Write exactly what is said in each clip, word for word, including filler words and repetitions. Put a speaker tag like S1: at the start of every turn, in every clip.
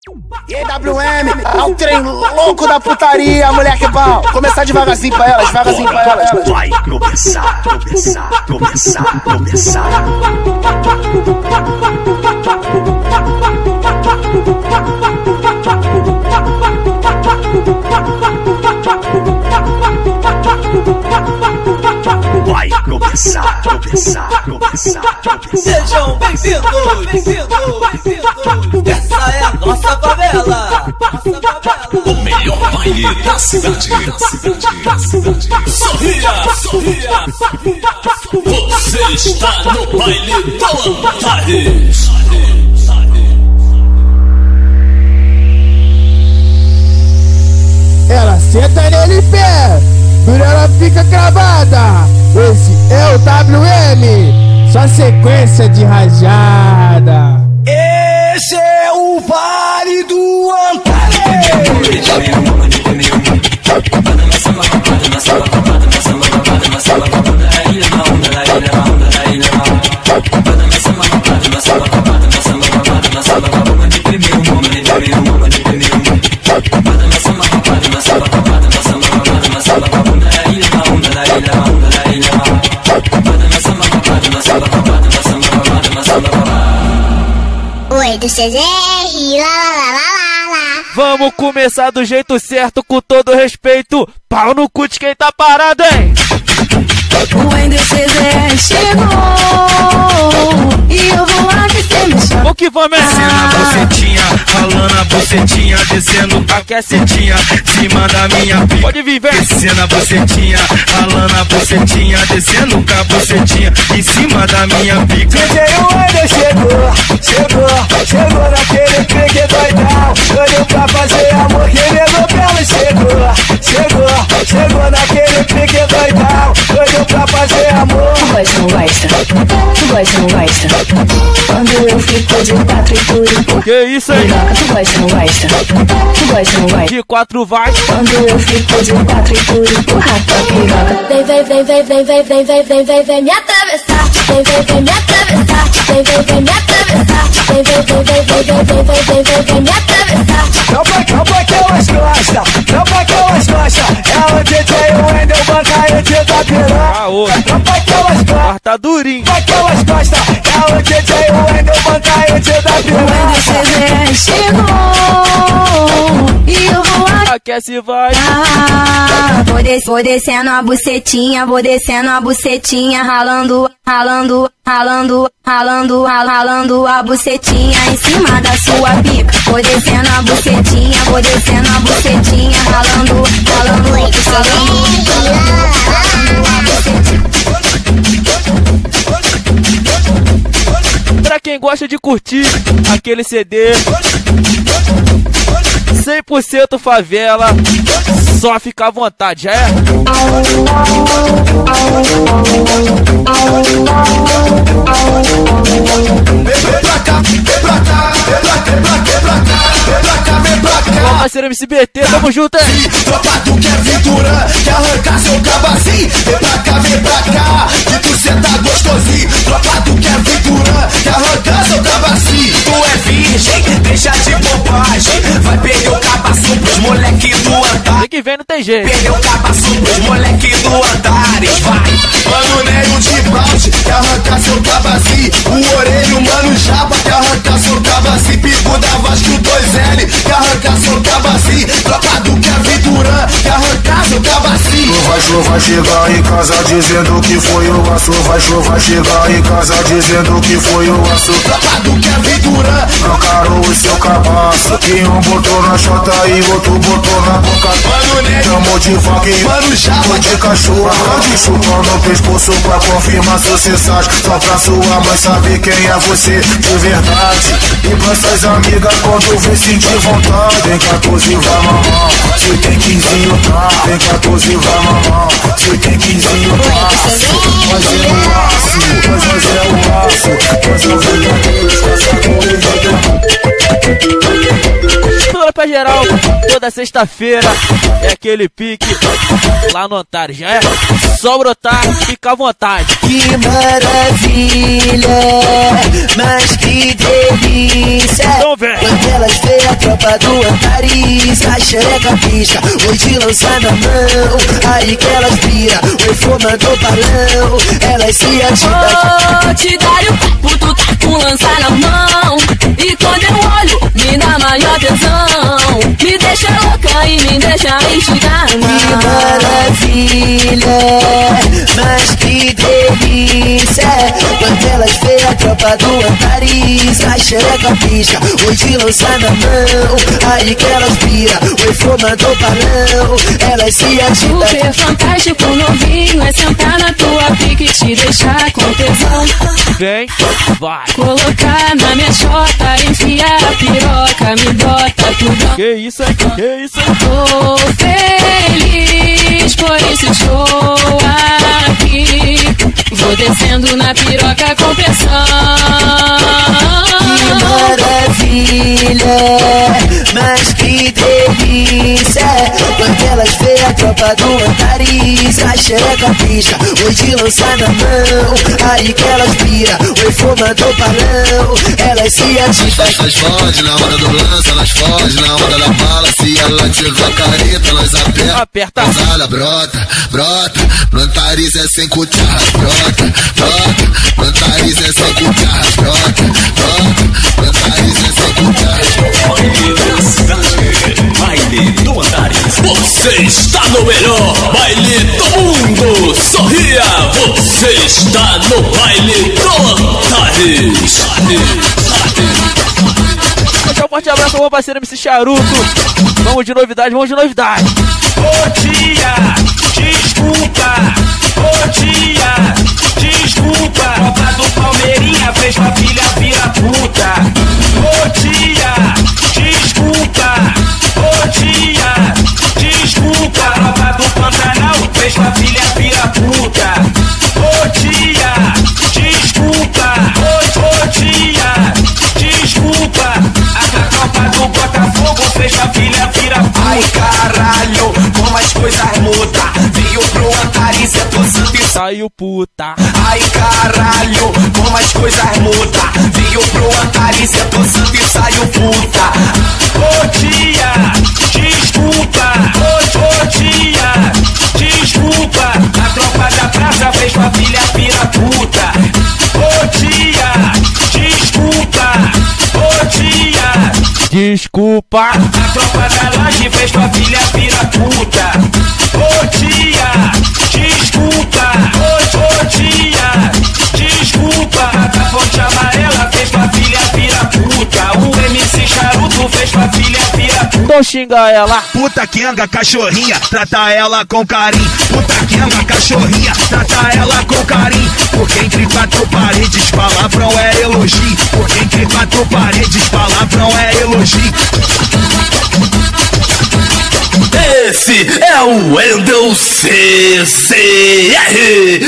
S1: E aí, W M, é o trem louco da putaria, moleque pau. Começar devagarzinho pra elas, devagarzinho pra elas.
S2: Vai começar, começar, começar, começar. Vai começar, começar, começar, começar.
S3: Sejam bem-vindos, bem-vindos, bem-vindos. Essa é a nossa favela, nossa favela.
S2: O melhor baile da cidade, da cidade, da cidade.
S3: Sorria, sorria, sorria. Você está no baile do Antares.
S4: Ela senta nele em pé, dura ela fica cravada. Esse é o W M, só sequência de rajada.
S3: Esse é o baile do Antares.
S5: Oi, do C Z R, lá, lá, lá, lá, lá.
S6: Vamos começar do jeito certo, com todo respeito. Pau no cu de quem tá parado, hein?
S7: O Wendel C Z R chegou e eu vou aquecer meu chão.
S6: O que vamos é
S2: Descendo a bucetinha, ralando a bucetinha, descendo a cacetinha, cima da minha pica.
S6: Pode vir, vem.
S2: Descendo a bucetinha, ralando a bucetinha, descendo com a bucetinha, em cima da minha pica.
S3: D J Wendel chegou, chegou, chegou naquele pique doidão. Olhou pra fazer amor, querendo pelo. Chegou, chegou, chegou naquele pique doidão. Olhou pra fazer amor.
S7: Tu gosta, não gosta? Tu gosta, não gosta? Quando eu fico de quatro e tudo.
S6: Que isso aí?
S7: Tu gosta, não gosta? Tu gosta, não gosta?
S6: De quatro vai.
S7: Quando eu fico de quatro e tudo. Empurra tua piroca. Vem, vem, vem, vem, vem, vem, vem, vem, vem, vem, vem me atravessar. Vem, vem, vem me atravessar. Vem, vem, vem me atravessar. Vem, vem, vem, vem, vem, vem, vem, vem, vem, vem, vem me atravessar.
S3: Calma, calma que elas gostam, calma que elas gostam. É o D J Wendel, banca e tio da piroca.
S6: Aô.
S3: Calma que elas gostam,
S6: Mas tá durinho.
S3: calma que elas gostam. É o D J Wendel, banca e tio da
S7: O Wendel C Z
S3: piroca.
S7: R chegou e eu vou
S6: Aquece e vai.
S7: Ah, vou, des vou descendo a bucetinha, vou descendo a bucetinha, ralando, ralando, ralando, ralando, ralando a bucetinha em cima da sua pica. Vou descendo a bucetinha, vou descendo a bucetinha, ralando, ralando,
S5: Oi, do C Z R, lá, lá, lá, lá.
S6: Pra quem gosta de curtir aquele C D cem por cento favela, só fica à vontade, já é?
S3: Vem pra cá, vem pra cá, vem pra cá, vem pra cá, vem pra cá, vem pra cá.
S6: Ó, parceiro M C B T, tamo junto, hein?
S3: Tropa do Kevin Duran, quer arrancar seu cabacinho. Vem pra cá, vem pra cá, que tu cê tá gostosinho. Tropa do Kevin Duran, quer arrancar seu cabacinho. Tu é virgem, deixa de bobagem. Vai perder o cabação pros moleque do Antares.
S6: Tem que ver, não tem jeito.
S3: Perdeu o cabação pros moleque do Antares. Vai, mano Nélio de balde, quer arrancar seu cabacinho. O orelho, mano Japa, quer arrancar seu cabacinho. Pico da Vasco dois L, quer arrancar seu cabacinho. Tropa do Kevin Duran, quer arrancar seu cabacinho.
S8: Vai, show, vai chegar em casa dizendo que foi o aço. Vai, show, vai chegar em casa dizendo que foi o aço.
S3: Tropa do Kevin Duran,
S8: Trocaram o seu cabaço, que um botou na chota e outro botou na boca.
S3: mano Nélio,
S8: Chamou de vaca e
S3: mano Japa,
S8: foi de cachorro. De chupando o pescoço pra confirmar sucessagem. Só pra sua mãe saber quem é você de verdade. E pra suas amigas quando vê sentir vontade. Vem quatorze vai mamão, se tem quinzinho tá. Vem quatorze vai mamão, se tem quinzinho tá. Mas é o aço, mas é o aço. Mas eu vou
S6: pra geral, toda sexta-feira é aquele pique lá no Antares. Já é só brotar, fica à vontade.
S9: Que maravilha, mas que delícia.
S6: Então vem.
S9: Quando elas veem a tropa do Antares, a xereca pisca, hoje lança na mão. Aí que elas pira, o formando balão. Elas se ativam.
S7: Vou te dar o papo, tu tá com lança na mão. E quando eu olho, me dá maior tesão. Me deixa louca e me deixa instigada.
S9: Que maravilha, mas que delícia. Quando elas veem a tropa do Antares, a xereca pisca, hoje lança na mão. Aí que elas pira, o formando balão. Elas se ativam.
S7: Super fantástico novinho é sentar na tua pique e te deixar com tesão.
S6: Vem, vai.
S7: Colocar na minha chota, enfiar a piroca, me bota tudo.
S6: Que isso aí, que isso aí.
S7: Tô feliz por esse show aqui. Vou descendo na piroca com pressão.
S9: Que maravilha, mas que delícia. Quando elas veem a tropa do Antares, a xereca pisca, hoje lança na mão. Aí que elas pira, o formando balão. Elas se ativam.
S3: Elas fogem na hora do lance, elas fogem na hora da bala. Se ela tiver careta, nós aperta.
S6: Aperta.
S3: Ela brota, brota. No Antares é sem cucharras, brota, brota. No Antares é sem cucharras, brota, brota. No Antares é sem cucharras.
S10: Baile da cidade, baile do Antares. Você está no melhor baile do mundo. Sorria, você está no baile do Antares.
S6: Deixa um forte abraço ao meu parceiro M C Charuto. Vamos de novidade, vamos de novidade.
S2: Ô tia, desculpa. Ô tia, desculpa. Tropa do Palmeirinha fez sua filha vira puta. Ô tia, desculpa. Ô tia, desculpa. Tropa do Pantanal fez sua filha vira puta. Ô tia, desculpa. Ô, ô tia, desculpa. A tropa do Botafogo fez sua filha vira puta. Ai caralho, como as coisas mudam. Veio pro Antares, é tô santo e
S6: saiu puta.
S2: Ai caralho, como as coisas mudam. Veio pro Antares, é tô santo e saiu puta. Ô tia, desculpa. Ô, ô tia, desculpa. A tropa da praça fez sua filha vira puta. Ô tia, desculpa. Ô tia,
S6: desculpa.
S2: A tropa da laje fez tua filha vira puta. Ô tia, desculpa. Ô, ô tia, desculpa. A fonte amarela fez tua filha vira puta. O M C Charuto fez tua filha vira puta.
S6: Então xinga ela.
S11: Puta quenga, cachorrinha, trata ela com carinho. Puta quenga, cachorrinha, trata ela com carinho. Porque entre quatro paredes, palavrão é elogio. Porque entre quatro paredes, palavrão é elogio.
S10: Esse é o Wendel C C R.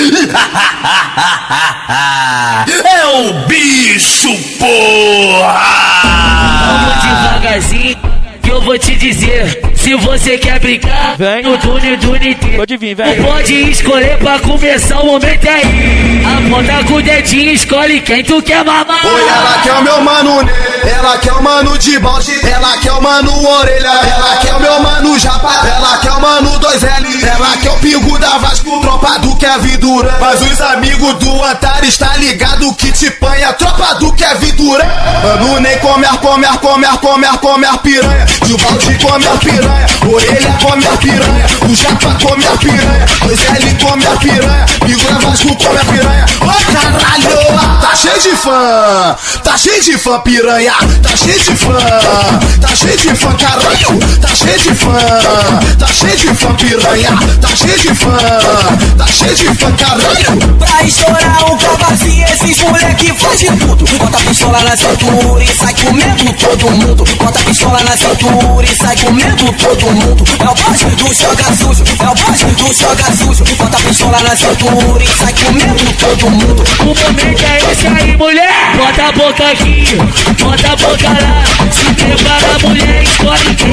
S10: É o bicho, porra.
S12: Vamos devagarzinho que eu vou te dizer. Se você quer brincar,
S6: vem
S12: no túnel do Nintendo.
S6: Pode vir, velho.
S12: Pode escolher pra começar o momento aí. Aponta com o dedinho, escolhe quem tu quer mamar.
S3: Oi, ela quer o meu mano, ela quer o mano de balde, ela quer o mano orelha, ela quer o meu mano japa, ela quer o mano dois L, ela quer o pingo da Vasco, tropa do Kevin Durant. Mas os amigos do Antares tá ligado que te panha, tropa do Kevin Durant. Mano, nem comer, comer, comer, comer, comer piranha, de balde comer piranha. Orelha come a piranha, o japa come a piranha, dois L come a piranha, Igor Vasco come a piranha. Ô caralho, tá cheio de fã, tá cheio de fã piranha, tá cheio de fã, tá cheio de fã caralho, tá cheio de fã, tá cheio de fã piranha, tá cheio de fã, tá cheio de fã caralho.
S9: Pra estourar um cavazinho, esses moleque faz de tudo. Bota a pistola na cintura e sai comendo todo mundo. Bota a pistola na cintura e sai comendo todo mundo. É o boss do joga sujo, é o boss do joga sujo. Bota a pistola na cintura e sai comendo todo mundo.
S12: O momento é esse aí, mulher. Bota a boca aqui, bota a boca lá. Se prepara, mulher, escolhe quem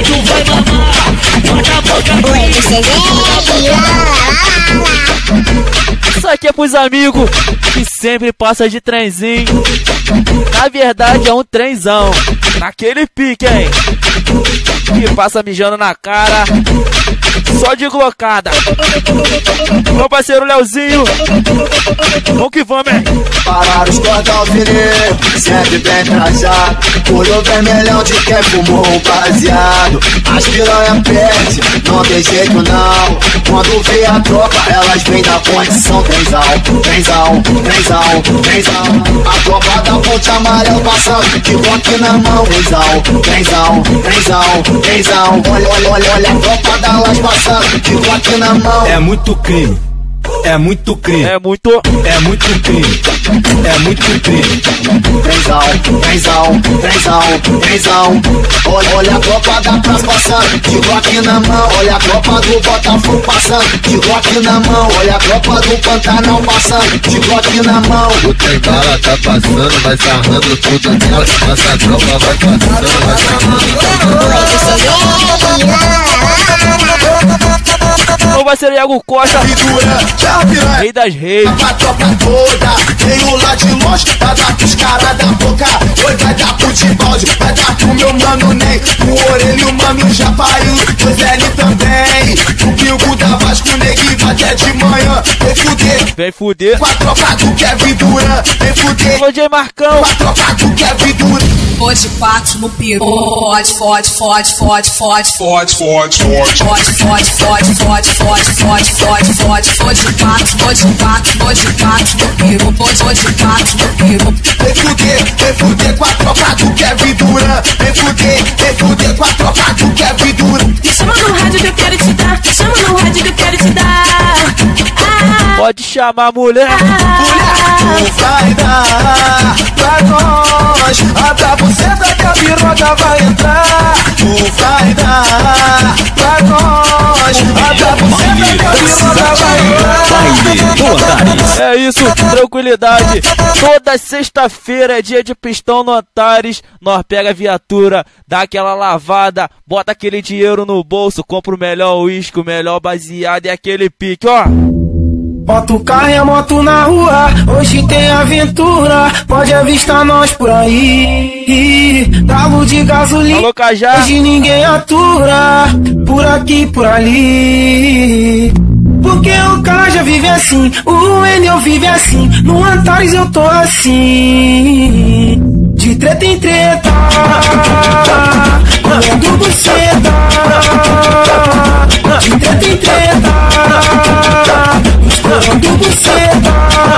S6: Isso aqui é pros amigos que sempre passa de trenzinho. Na verdade é um trenzão. Naquele pique, hein? Que passa mijando na cara. Só de glocada. Meu parceiro Leozinho. Vamos que vamos, hein?
S3: Pararam os cordão fininho, sempre bem trajado. Olhou vermelhão de quem fumou um baseado. As piranha perde, não tem jeito não. Quando vê a tropa, elas vêm na condição. Trenzão, trenzão, trenzão, trenzão. A tropa da ponte amarela passando, de rock na mão. Trenzão, trenzão, trenzão, trenzão. Olha, olha, olha, olha a tropa da las passando, de rock na mão.
S11: É muito crime. É muito crime.
S6: É muito.
S11: É muito crime. É muito crime.
S3: Trenzão, trenzão, trenzão, trenzão. Olha, olha a tropa da praça passando, de rock na mão. Olha a tropa do Botafogo passando, de rock na mão. Olha a tropa do Pantanal passando, de rock na mão.
S13: O trem bala tá passando, vai sarrando tudo nela. Nossa tropa vai passando, vai
S6: sarrando. Não vai ser Iago Costa, rei das reis.
S3: A tropa toda veio lá de longe pra dar pros caras da boca. Oi, vai dar pro de balde, vai dar pro meu mano Ney. O orelho, o mano já pariu, o velho também. O pingo da Vasco Negui vai até de manhã. Vem fuder,
S6: vem fuder.
S3: Com a tropa do Kevin Durant, vem fuder.
S6: Alô, J Marcão.
S3: Com a tropa do Kevin Durant.
S14: Hoje quatro no pico. Fode, fode, fode, fode, fode,
S3: fode, fode, fode,
S14: fode, fode, fode, fode, fode, fode, fode, fode, hoje quatro, hoje quatro, hoje quatro no pico, hoje, hoje quatro no pico.
S3: Vem fuder, vem fuder com a tropa do Kevin Durant, vem fuder, vem fuder com a tropa do Kevin Durant.
S14: Me chama no rádio que eu quero te dar, me chama no rádio que eu quero te dar.
S6: Pode chamar, mulher.
S3: Mulher, tu vai dar pra nós. A da buceta que a piroca vai entrar. Tu vai dar pra nós. A da buceta que a piroca vai entrar.
S6: É isso, tranquilidade. Toda sexta-feira é dia de pistão no Antares. Nós pega a viatura, dá aquela lavada, bota aquele dinheiro no bolso, compra o melhor uísque, o melhor baseado e aquele pique, ó.
S15: Bota o carro e a moto na rua, hoje tem aventura, pode avistar nós por aí. Galo de gasolina,
S6: alô, Cajá.
S15: Hoje ninguém atura, por aqui, por ali. Porque o Cajá vive assim, o Enel vive assim, no Antares eu tô assim. De treta em treta, comendo buceta. De treta em treta, comendo buceta.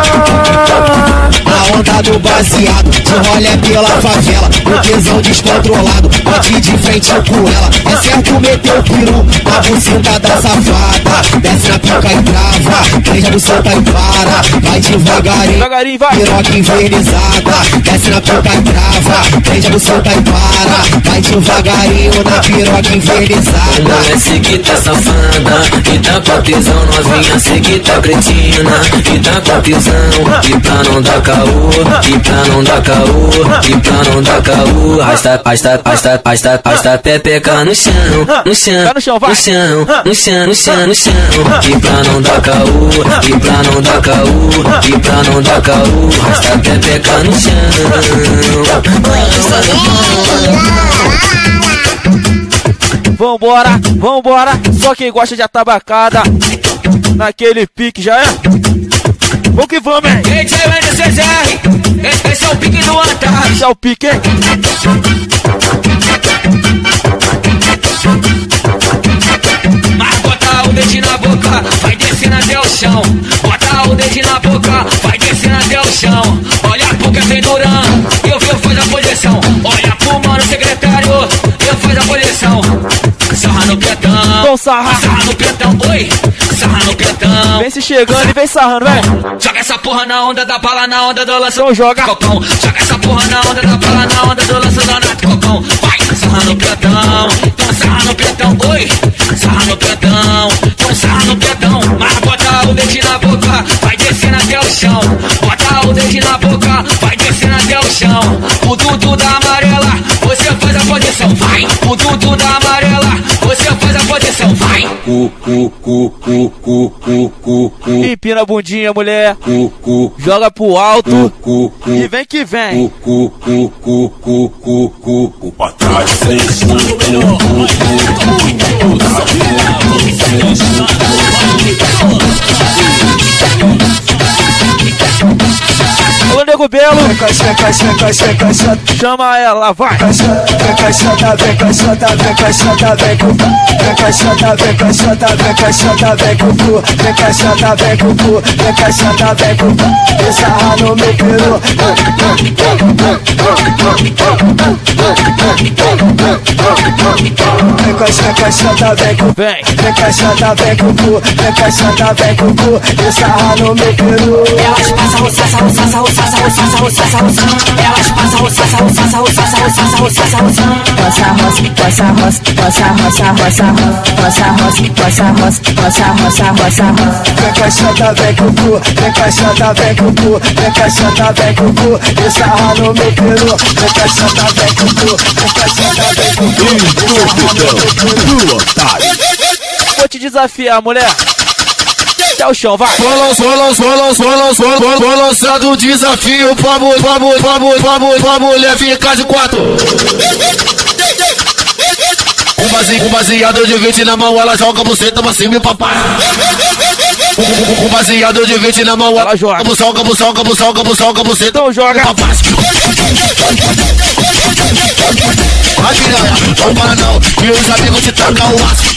S3: A onda do baseado, de rolé pela favela, o tesão descontrolado, bate de frente com ela. É certo meter o peru na buceta da safada, desce na pica e trava, prende a buceta e para, vai devagarinho,
S6: devagarinho vai.
S3: Piroca envernizada, desce na pica e trava, prende a buceta e para, vai devagarinho na piroca envernizada.
S16: Mulher seguida safada, e tá com a tesão novinha, seguida cretina, e tá com a tesão, e pra não dar caô, e pra não dar caô, e pra não dar caô, arrasta, arrasta, arrasta, arrasta, arrasta pepeca no chão, no chão,
S6: no chão,
S16: no chão, no chão, no chão, no chão, e pra não dar caô, e pra não dar caô, e pra não dar caô, arrasta pepeca no chão.
S6: Vambora, vambora, só quem gosta de atabacada, naquele pique já é. Vamos que vamos, hein?
S2: Esse é o N C Z R, esse é o pique do Antares.
S6: Esse é o pique, hein?
S2: Mas bota o dedinho na boca, vai descendo até o chão. Bota o dedinho na boca, vai descendo até o chão. Olha pro que tem Duran, eu vi eu faz a posição. Olha pro mano secretário, eu faz a posição. Sarra no pretão,
S6: Bom, sarra.
S2: sarra no pretão, oi, sarra no pretão.
S6: Vem se chegando e vem sarrando, vem.
S2: Joga essa porra na onda da bala, na onda do lança.
S6: Então joga.
S2: Cocão. Joga essa porra na onda da bala, na onda do lança do nato cocão. Vai, sarra no pretão, então sarra no pretão, oi, sarra no pretão, então sarra no pretão. Mas bota o dedinho na boca, vai descendo até até o chão. Bota o dedinho na boca, vai descendo até o chão. O Dudu da amarela, você faz a posição, vai. O Dudu da amarela, você faz a posição, vai.
S3: Cu, cu, cu, cu, cu, cu, cu, cu.
S6: Empina a bundinha, mulher.
S3: Cu, cu.
S6: Joga pro alto.
S3: Cu, cu,
S6: e vem que vem.
S3: Cu, cu, cu, cu, cu, cu, cu, pra trás, sem cu, cu,
S6: Alô, Nego Belo. Chama ela, vai.
S15: Vem caixota, vem caixota, vem caixota, vem com cu. Vem caixota, vem caixota, vem caixota, vem com cu. Vem caixota, vem com cu. Vem caixota, vem com cu. E sarra no meu peru. Vem caixota, vem com cu. Vem caixota, vem com cu. Vem caixota, vem com cu. E sarra no meu peru.
S9: Elas passam, roçaça, roçaça, roçaça, roçaça, roçaça, roçaça. Elas passam, roçaça, roçaça, roçaça, roçaça, roçaça, roçaça.
S7: Roça, roça, roça, roça, roça, roça, roça, roça, roça, roça, roça, roça, roça.
S15: Vem caixota, vem com cu. Vem caixota, vem com cu. Vem caixota, vem com cu. E sarra no meu peru. Vem caixota, vem com cu. Vem caixota, vem com cu.
S6: Vou te desafiar, mulher. Até o chão, vai.
S8: Vou lançando o desafio pra, pra, pra, pra, pra mulher ficar de quatro. Um baseado, um baseado de vinte na mão, ela joga buceta pra cima e pra baixo. Um baseado de vinte na mão, ela joga buçoca, buçoca, buçoca, buçoca, buceta.
S6: Então joga
S8: pra baixo. Vai piranha, não para não, que os amigos te tacam o aço.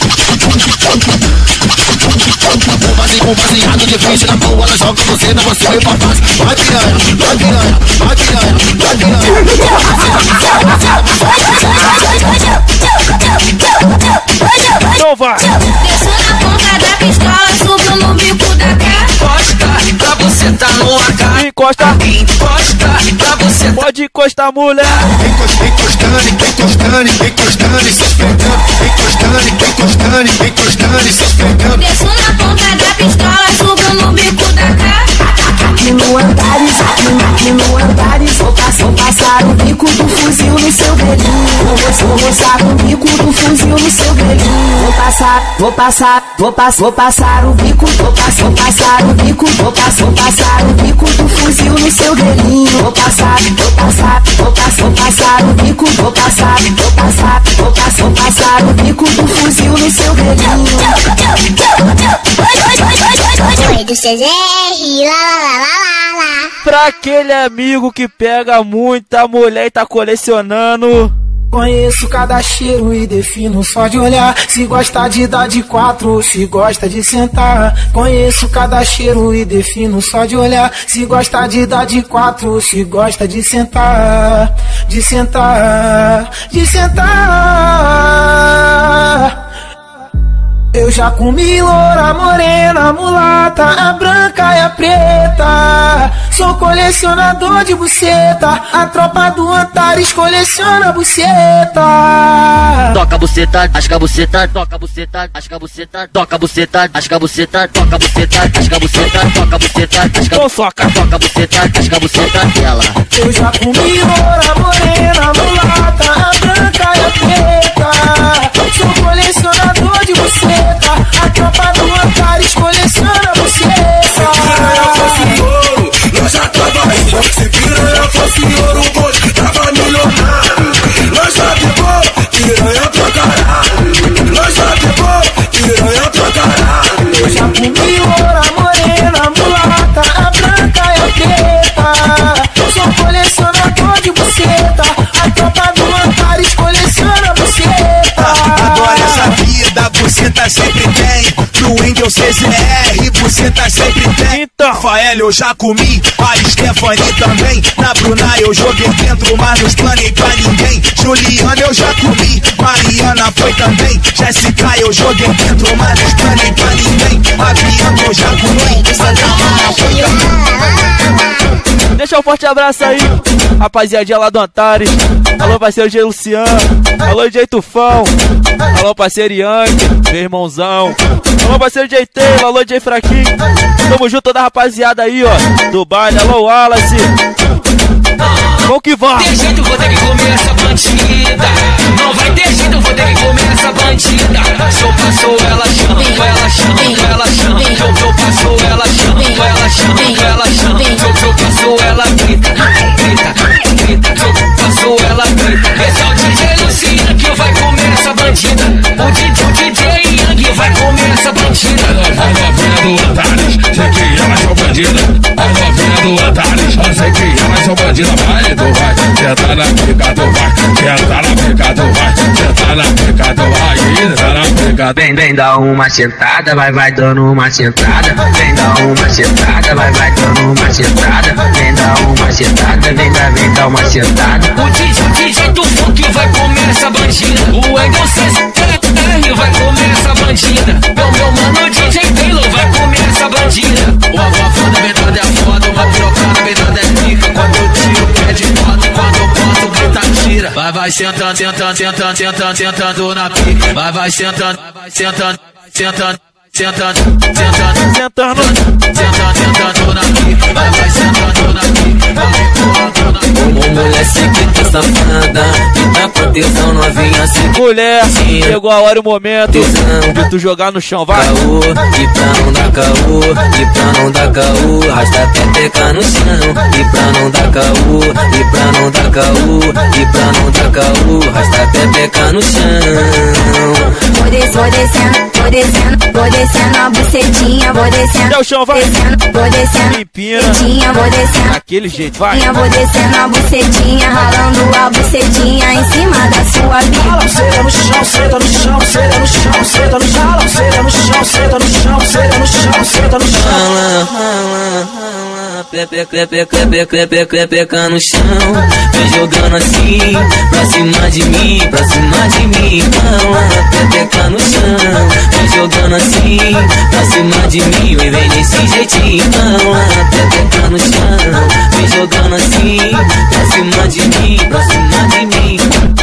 S8: Um baseado de vinte na mão, ela joga buceta pra cima e pra baixo. Vai piranha, vai piranha, vai piranha, vai piranha.
S6: Então vai.
S7: Desço na ponta da pistola, subo no bico da cara.
S2: Encosta, pra você tá no ar.
S6: Encosta,
S2: encosta, pra você.
S6: Pode encostar, mulher.
S3: Encostando, encostando, encostando, se esfregando. Encostando, encostando, encostando, se esfregando.
S7: Desço na ponta da pistola, subo no bico da cara.
S15: Aqui no Antares, aqui, aqui no Antares, vou passar, vou passar o bico do fuzil no seu velhinho. Vou, vou roçar o bico do fuzil no seu velhinho. Vou passar, vou passar, vou passar, vou passar o bico, vou passar, vou passar o bico, vou passar, vou passar o bico do fuzil no seu velhinho. Vou passar, vou passar, vou passar, vou passar o bico, vou passar, vou passar, vou passar, vou passar o bico do fuzil no seu velhinho.
S5: Oi do C Z R, lá, lá, lá, lá, lá.
S6: Pra aquele amigo que pega muita mulher e tá colecionando.
S15: Conheço cada cheiro e defino só de olhar. Se gosta de dar de quatro, se gosta de sentar. Conheço cada cheiro e defino só de olhar. Se gosta de dar de quatro, se gosta de sentar. De sentar, de sentar. Eu já comi loura, morena, mulata, a branca e a preta. Sou colecionador de buceta, a tropa do Antares coleciona buceta.
S16: Toca buceta, asca buceta, toca buceta, asca buceta, toca buceta, asca buceta, toca buceta, asca buceta, toca buceta, asca
S6: buceta,
S16: toca buceta, asca buceta dela.
S15: Eu já comi loura, morena, mulata, a branca e a preta. Sou colecionador de buceta, a tropa do Antares coleciona buceta.
S3: Nós já tava rindo, se piranha fosse ouro, hoje tava milionário. Nós já pegou, piranha pra caralho. Nós já pegou, piranha pra caralho.
S15: Eu já comi loura, morena, mulata, a branca e a preta. Sou colecionador de buceta, a tropa do Antares coleciona buceta.
S11: Adoro essa vida, buceta sempre tem. No Wendel C Z R, buceta sempre tem.
S6: Então,
S11: Rafael eu já comi, a Stephanie também. Na Bruna eu joguei dentro, mas não explanei pra ninguém. Juliana eu já comi, Mariana foi também. Jéssica eu joguei dentro, mas não explanei pra ninguém. A Bianca eu já comi, Sandra foi também.
S6: Deixa um forte abraço aí, rapaziadinha lá do Antares. Alô, parceiro G. Luciano. Alô, J. Tufão. Alô, parceiro Yankee, meu irmãozão. Alô, parceiro J. Taylor. Alô, J. Fraquinho. Tamo junto toda a rapaziada aí, ó, do baile. Alô, Wallace. Vamos que vamos.
S9: Tem jeito, vou ter que comer essa bandida. Não vai ter jeito, vou ter que comer essa bandida. Se eu passo, ela chama, ela chama, ela chama. Se eu passo, ela chama, ela chama, ela chama. Se eu passo, ela grita, grita, grita. Se eu passo, ela grita. Esse é o D J Luciano que vai comer essa bandida. O D J, o D J Yang vai comer essa bandida.
S17: A novinha do Antares, sei que elas são bandidas. A novinha do Antares, eu sei que elas são bandidas. Vai, tu vai, senta na pica, tu vai, senta na pica, tu vai, senta na pica, tu vai, senta na pica.
S16: Vem, vem dar uma sentada, vai, vai dando uma sentada. Vem dar uma sentada, vai, vai dando uma sentada. Vem dar uma sentada, vem dar, vem dar uma sentada.
S9: O D J, o D J do funk vai comer essa bandida. O Engel C R vai comer essa bandida. Meu, meu mano, o D J Taylor vai comer essa bandida. O avó da verdade é foda, uma pirocada, verdade é pica. Quando eu tiro, pede foto, quando eu posso, grita, tira. Vai, vai sentando, sentando, sentando, sentando, sentando na pica. Vai, vai sentando, vai sentando, sentando. Sentando, sentando,
S6: sentando,
S9: sentando, sentando na pica. Vai, vai sentando na pica.
S16: Ô mulher sequita safada, que tá com tesão novinha assim.
S6: Mulher, chegou a hora e o momento de tu jogar no chão, vai.
S16: Caô, e pra não dar caô, e pra não dar caô, rasta a pepeca no chão. E pra não dar caô, e pra não dar caô, e pra não dar caô, rasta a pepeca no chão.
S7: Vou descendo, vou descendo, vou descendo, vou descendo a bucetinha, vou descendo.
S6: Até o chão, vai.
S7: Descendo, vou descendo,
S6: limpinha,
S7: bucetinha, vou descendo.
S6: Daquele jeito, vai.
S7: Vou descendo a bucetinha, ralando a bucetinha em cima da sua pica.
S15: Senta no chão, senta no chão, senta no chão, senta no chão, senta no chão, senta no chão, senta no chão, senta no chão.
S16: Pepe, pepe, pepe, pepe, pepeca no chão. Vem jogando assim, pra cima de mim, pra cima de mim. Pepeca no chão. Vem jogando assim, pra cima de mim. Vem, vem desse jeitinho. Pepeca no chão. Vem jogando assim, pra cima de mim, pra cima de mim.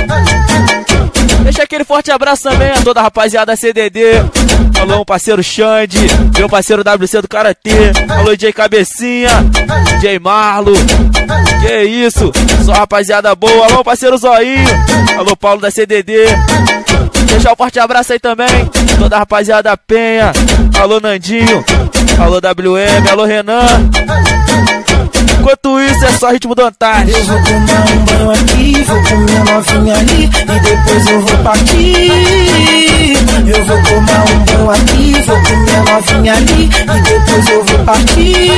S6: Deixa aquele forte abraço também a toda a rapaziada C D D. Alô, meu parceiro Xande, meu parceiro W C do Karatê. Alô, D J Cabecinha, D J Marlo. Que isso, só rapaziada boa. Alô, parceiro Zoinho. Alô, Paulo da C D D. Deixa um forte abraço aí também toda a rapaziada Penha. Alô, Nandinho. Alô, W M. Alô, Renan. Enquanto isso é só ritmo do Antares.
S15: Eu vou tomar um banho aqui, vou comer novinha ali e depois eu vou partir. Eu vou tomar um banho aqui, vou comer novinha ali e depois eu vou partir.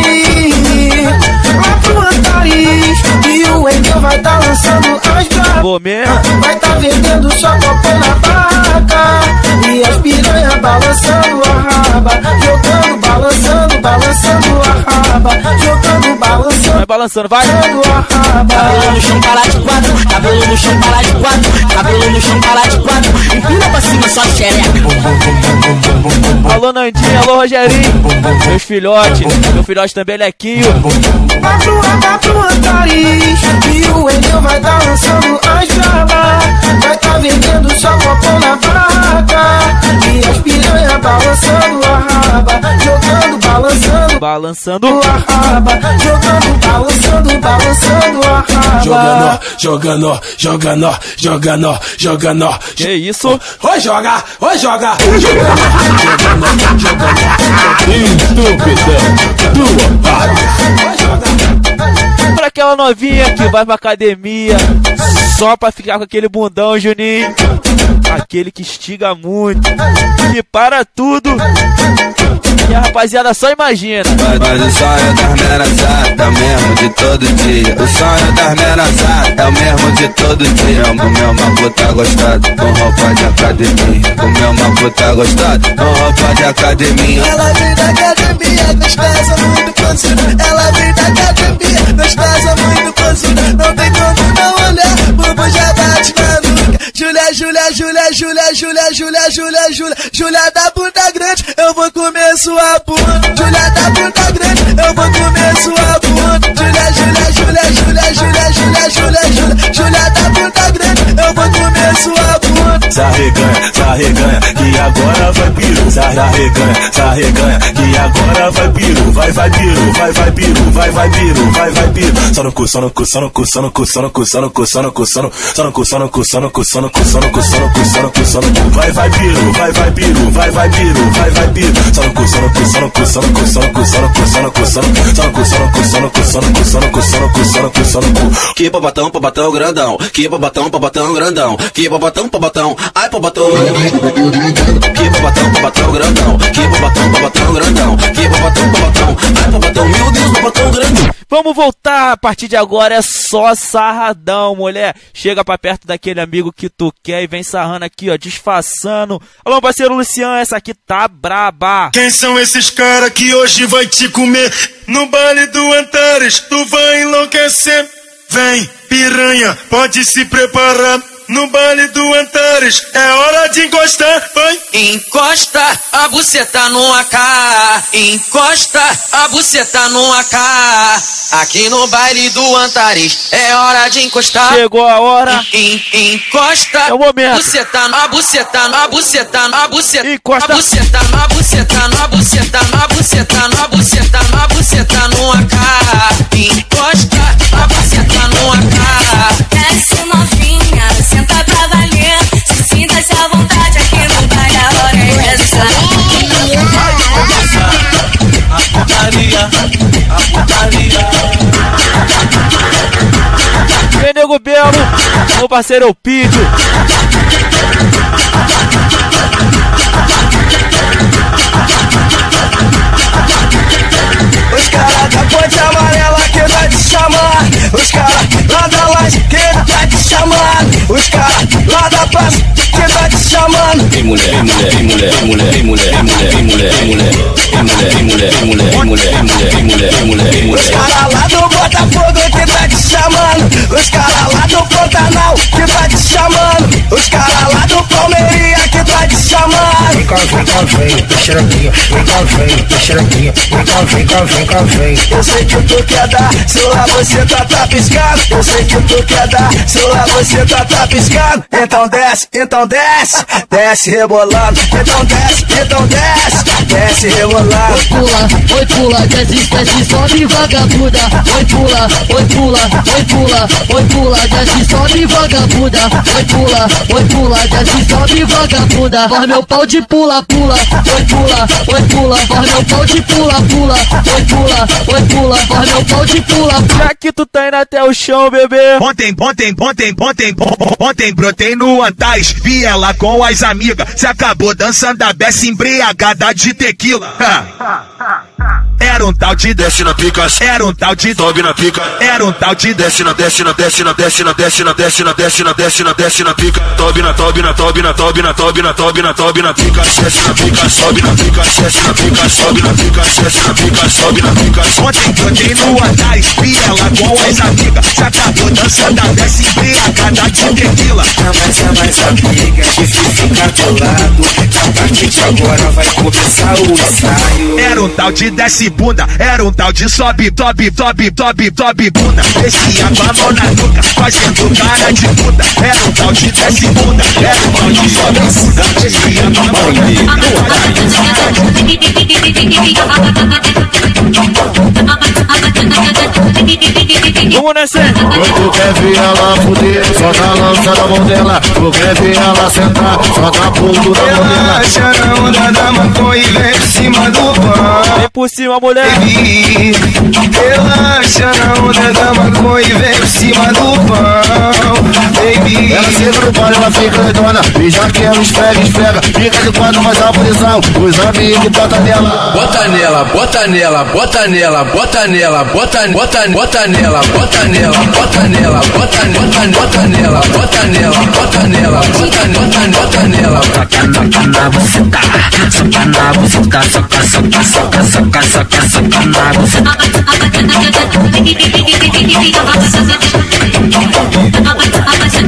S15: Lá pro Antares e o Engel vai tá lançando as bravas.
S6: Vou mesmo.
S15: Vai tá vendendo só copo na barraca e as piranha balançando a raba, jogando, balançando, balançando a raba, jogando, balançando.
S6: Vai balançando, vai.
S9: Cabelo no chão, para de quatro. Cabelo no chão, para de quatro. Cabelo no chão, para de quatro. Empina pra cima, só xereca.
S6: Alô, Nandinho. Alô, Rogerinho. Meus filhotes. Meu filhote também, Lequinho.
S15: Vai pro, vai pro Antares e o Engel vai tá lançando as bravas. Vai tá vendendo só copo na barraca e as piranha balançando a raba, jogando, balançando,
S6: balançando
S15: a raba, jogando, balançando, balançando a raba.
S11: Jogando, jogando, jogando, jogando, jogando.
S6: Que isso?
S11: Oi, joga, oi, joga.
S6: Pra aquela novinha que vai pra academia só pra ficar com aquele bundão, Juninho. Aquele que estiga muito, que para tudo. E a rapaziada só imagina.
S13: Mas, mas o sonho das menas é o mesmo de todo dia. O sonho das menas é o mesmo de todo dia. O meu mapo tá gostado com roupa de academia. O meu mapo tá gostado com roupa de academia.
S3: Ela vem da academia, gostosa, muito pançuda. Ela vem da academia, gostosa, muito pançuda. Não tem como não olhar, o bumbum já bate na nuca. marca. Júlia, Júlia, Júlia, Júlia, Júlia, Júlia, Júlia, Júlia, Júlia da bunda grande, eu vou comer sua bunda. Júlia da bunda grande, eu vou comer sua bunda. Júlia, Júlia, Júlia, Júlia, Júlia, Júlia, Júlia, Júlia, Júlia da bunda grande, eu vou comer sua bunda.
S8: Sarreganha, sarreganha, que agora vai piru. Sarreganha, sarreganha, que agora vai piru. Vai, vai piru, vai, vai piru, vai, vai piru, vai, vai piru. Só no cu, só no cu, só no cu, só no cu, só no cu, só no cu, só no cu, só no só no cu, só no cu, só no cu, só no cu, só no cu, só no cu, só no cu, só no cu. Vai, vai piru, vai, vai piru, vai, vai piru, vai, vai piru. Só no cu, só no cu, só no cu, só no cu, só no cu, só no cu, só no cu, só no cu, só no cu, só no cu, só no cu, só no cu, só no cu, só no cu, só no cu.
S18: Que babatão, babatão grandão, que babatão, babatão grandão, que babatão, babatão, ai babatão. Que babatão, babatão grandão, que babatão, babatão grandão, que babatão, babatão, ai babatão, meu Deus, babatão grandão.
S6: Vamos voltar, a partir de agora é só sarradão, mulher. Chega pra perto daquele amigo que tu quer e vem sarrando aqui, ó, disfarçando. Alô, parceiro Luciano, essa aqui tá braba.
S19: Quem são esses caras que hoje vai te comer? No baile do Antares, tu vai enlouquecer. Vem, piranha, pode se preparar. No baile do Antares, é hora de encostar, vai!
S9: Encosta a buceta no A K, encosta a buceta no A K. Aqui no baile do Antares, é hora de encostar.
S6: Chegou a hora.
S9: En, en, encosta
S6: é o momento.
S9: Buceta, a buceta, a buceta, a buceta.
S6: Encosta.
S9: A buceta, a buceta, a buceta, a buceta, a buceta, a buceta no A K. Encosta a buceta no A K.
S7: Desce novinha, senta pra valer. Se sinta-se à vontade aqui no baile, a hora é essa.
S9: A putaria, a putaria.
S6: Vem, nego Belo, meu parceiro é o Pídio.
S3: Os caras da ponte amarela que vai te chamar. Os caras lá da laje que vai te chamar. Os caras lá da praça que vai te chamando.
S10: Ei mulher, ei mulher, ei mulher, ei mulher, ei mulher, ei mulher, ei mulher, ei mulher, ei mulher, ei mulher, ei mulher, ei mulher, ei mulher, ei mulher, ei mulher, ei mulher.
S3: Os caras lá do Botafogo que vai te chamando. Os caras lá do Pantanal que vai te chamando. Os caras lá do Palmeirinha que vai te chamando.
S4: Vem cá, vem cá, vem, deixa aqui. Vem cá, vem, deixa aqui. Vem cá, vem cá, vem cá, vem.
S3: Eu sei que tu quer dar, celular você tá, tá piscando. Eu sei que tu quer dar, celular você tá, tá piscando. Então desce, então desce, desce rebolando. Então desce, então desce, desce rebolando.
S12: Oi pula, oi pula, desce, desce, sobe vagabunda. Oi pula, oi pula, oi pula, oi pula, desce, sobe vagabunda. Oi pula, oi pula, desce, sobe vagabunda. Faz meu pau de pula, pula. Oi pula, oi pula, faz meu pau de pula, pula. Oi pula, oi pula, faz meu pau de pula.
S6: Já que tu tá indo até o chão, bebê.
S11: Ontem, ontem, ontem, ontem, ontem brotei no Antares, vi ela com as amigas, se acabou dançando a beça embriagada de tequila. Era um tal de desce na pica, era um tal de sobe na pica, era um tal de desce na desce na desce na desce na desce na desce na desce na desce na desce na pica, sobe na sobe na sobe na sobe na sobe na sobe na sobe na pica, desce na pica, sobe na pica, desce na pica, sobe na pica, desce na pica, sobe na pica. Ontem brotei no Antares, vi ela com as amigas, se acabou dançando a beça embriagada de tequila.
S3: Chama, chama as amigas que fica do lado, que a partir de agora vai começar o ensaio.
S11: Era um tal de desce bunda, era um tal de sobe, sobe, sobe, sobe, sobe bunda. Descia com a mão na nuca, fazendo cara de puta. Era um tal de desce bunda, era um tal de sobe bunda. Descia com a mão
S6: Vamos nascer.
S8: Tu quer ver ela fuder, só na lança da mão dela. Tu quer ver ela sentar, só na puta da mão dela.
S3: Relaxa na onda da maconha e vem por cima do pão.
S6: Vem por cima, mulher.
S3: Baby, relaxa na onda da maconha e vem por cima do pão. Baby,
S8: ela senta no pau, ela fica doidona. E já que ela esfrega, esfrega. Fica de quatro, faz a posição. Os amigos bota nela.
S16: Bota nela, bota nela, bota nela, bota nela, bota, bota, bota nela, bota nela, bota nela, bota, bota, bota nela, bota nela, bota nela, bota, bota, bota nela.
S12: Soca na buceta, soca na buceta, soca, soca, soca, soca, soca, soca na buceta.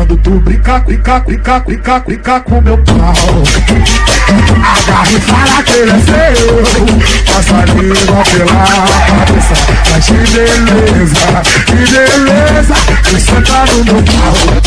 S8: quando tu brinca, brinca, brinca, brinca, brinca com meu pau. Agarra e fala que ele é seu. Passa a língua pela cabeça. Mas que beleza, que beleza. Que senta no meu pau.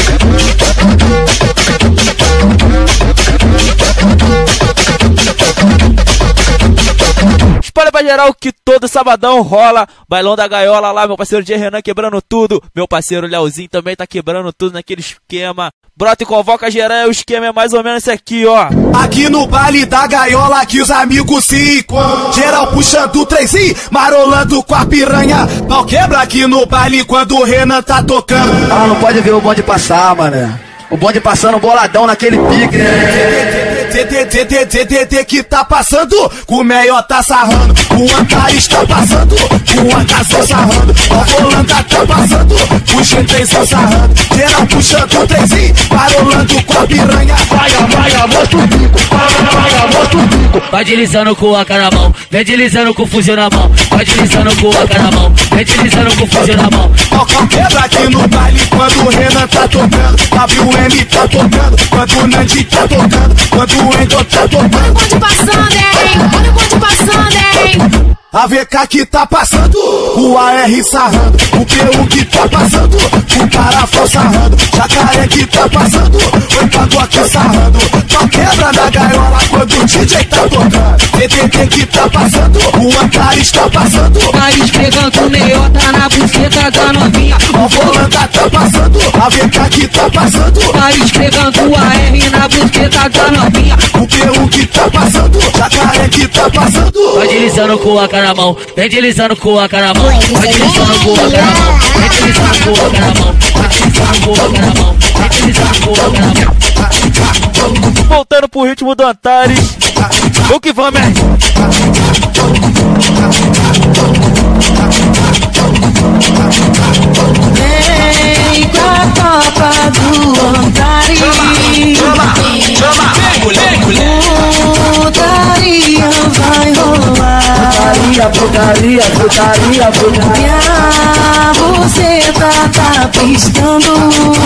S6: Espalha pra geral que todo sabadão rola bailão da gaiola lá, meu parceiro G Renan quebrando tudo, meu parceiro Leozinho também tá quebrando tudo naquele esquema. Brota e convoca geral, o esquema é mais ou menos esse aqui, ó.
S3: Aqui no baile da gaiola, aqui os amigos se encontram. Geral puxando o trenzinho, marolando com a piranha. Pau quebra aqui no baile quando o Renan tá tocando.
S20: Ah, não pode ver o bonde passar, mané. O bonde passando boladão naquele pique, né?
S3: T T que tá passando, o Meió tá sarrando, o Antares tá passando, o Ancasou sarrando, o Volanda tá passando, o G três tá sarrando, geral puxando o trenzinho, parolando com a piranha. Vai, vai, mostra o bico, vai, mostra o bico.
S12: Vai deslizando com a cara na mão, vem deslizando com o fuzil na mão. Vai deslizando com a cara na mão, vem deslizando com o fuzil na mão.
S3: Toca quebra aqui no baile quando o Renan tá tocando, W M tá tocando, quando o Nandi tá tocando, quando o Endo tá tocando.
S1: Olha o bonde passando, hein? Olha o bonde passando, hein?
S3: A V K que tá passando, o A R sarrando, o P U que tá passando, o Carafão sarrando, Jacaré que tá passando, o Pagou aqui sarrando. Só quebra na gaiola quando o D J tá tocando. T T T que tá passando, o Antares tá passando.
S12: Tá esfregando o Meió, tá na buceta da novinha.
S3: O Volanda tá passando, a V K que tá passando.
S12: Tá esfregando o A R na buceta da novinha.
S3: O P U que tá passando, Jacaré que tá passando.
S12: Vai deslizando com a cara na mão, vem deslizando com a cara na mão. Vai deslizando com a cara na mão, vem deslizando com a cara na mão. Vai deslizando com a cara na mão, vem deslizando com a cara na mão.
S6: Voltando pro ritmo do Antares, o que vamos, é?
S1: Vem com a topa do Antares.
S3: Chama, chama, mulher, mulher.
S1: Putaria vai rolar.
S20: Putaria, putaria, putaria, putaria.
S1: Minha buceta tá piscando.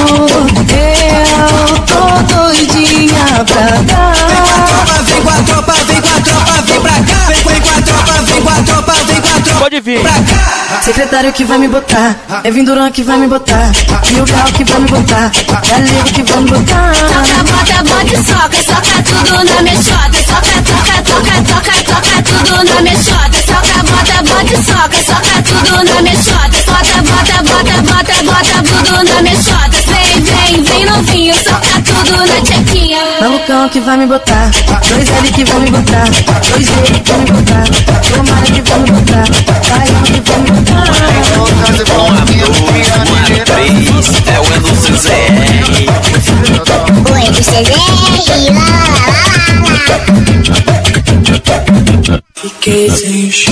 S1: Eu tô doidinha pra dar.
S9: Vem com a tropa, vem com a tropa, vem pra cá. Vem com a tropa, vem com a tropa, vem com a tropa.
S6: Pode vir.
S1: Secretário que vai me botar, é Vindurão que vai me botar, e o Gal que vai me botar, é Lego que vai me botar.
S5: Toca, bota, bota e soca, soca tudo na mexota. Soca, toca, toca, toca, toca tudo na mexota. Soca, bota, bota e soca, soca tudo na mexota. Bota, bota, bota, bota, bota tudo na mexota. Vem, vem, vem novinho, soca tudo na tchequinha.
S1: Malucão que vai me botar, dois L que vai me botar, dois G que vai me botar, Tomara que vai me botar, Baiano que vai me botar.
S18: É o Endo C Z R.
S5: O Endo C Z R, lá, lá, lá, lá.
S1: Fiquei sem chão.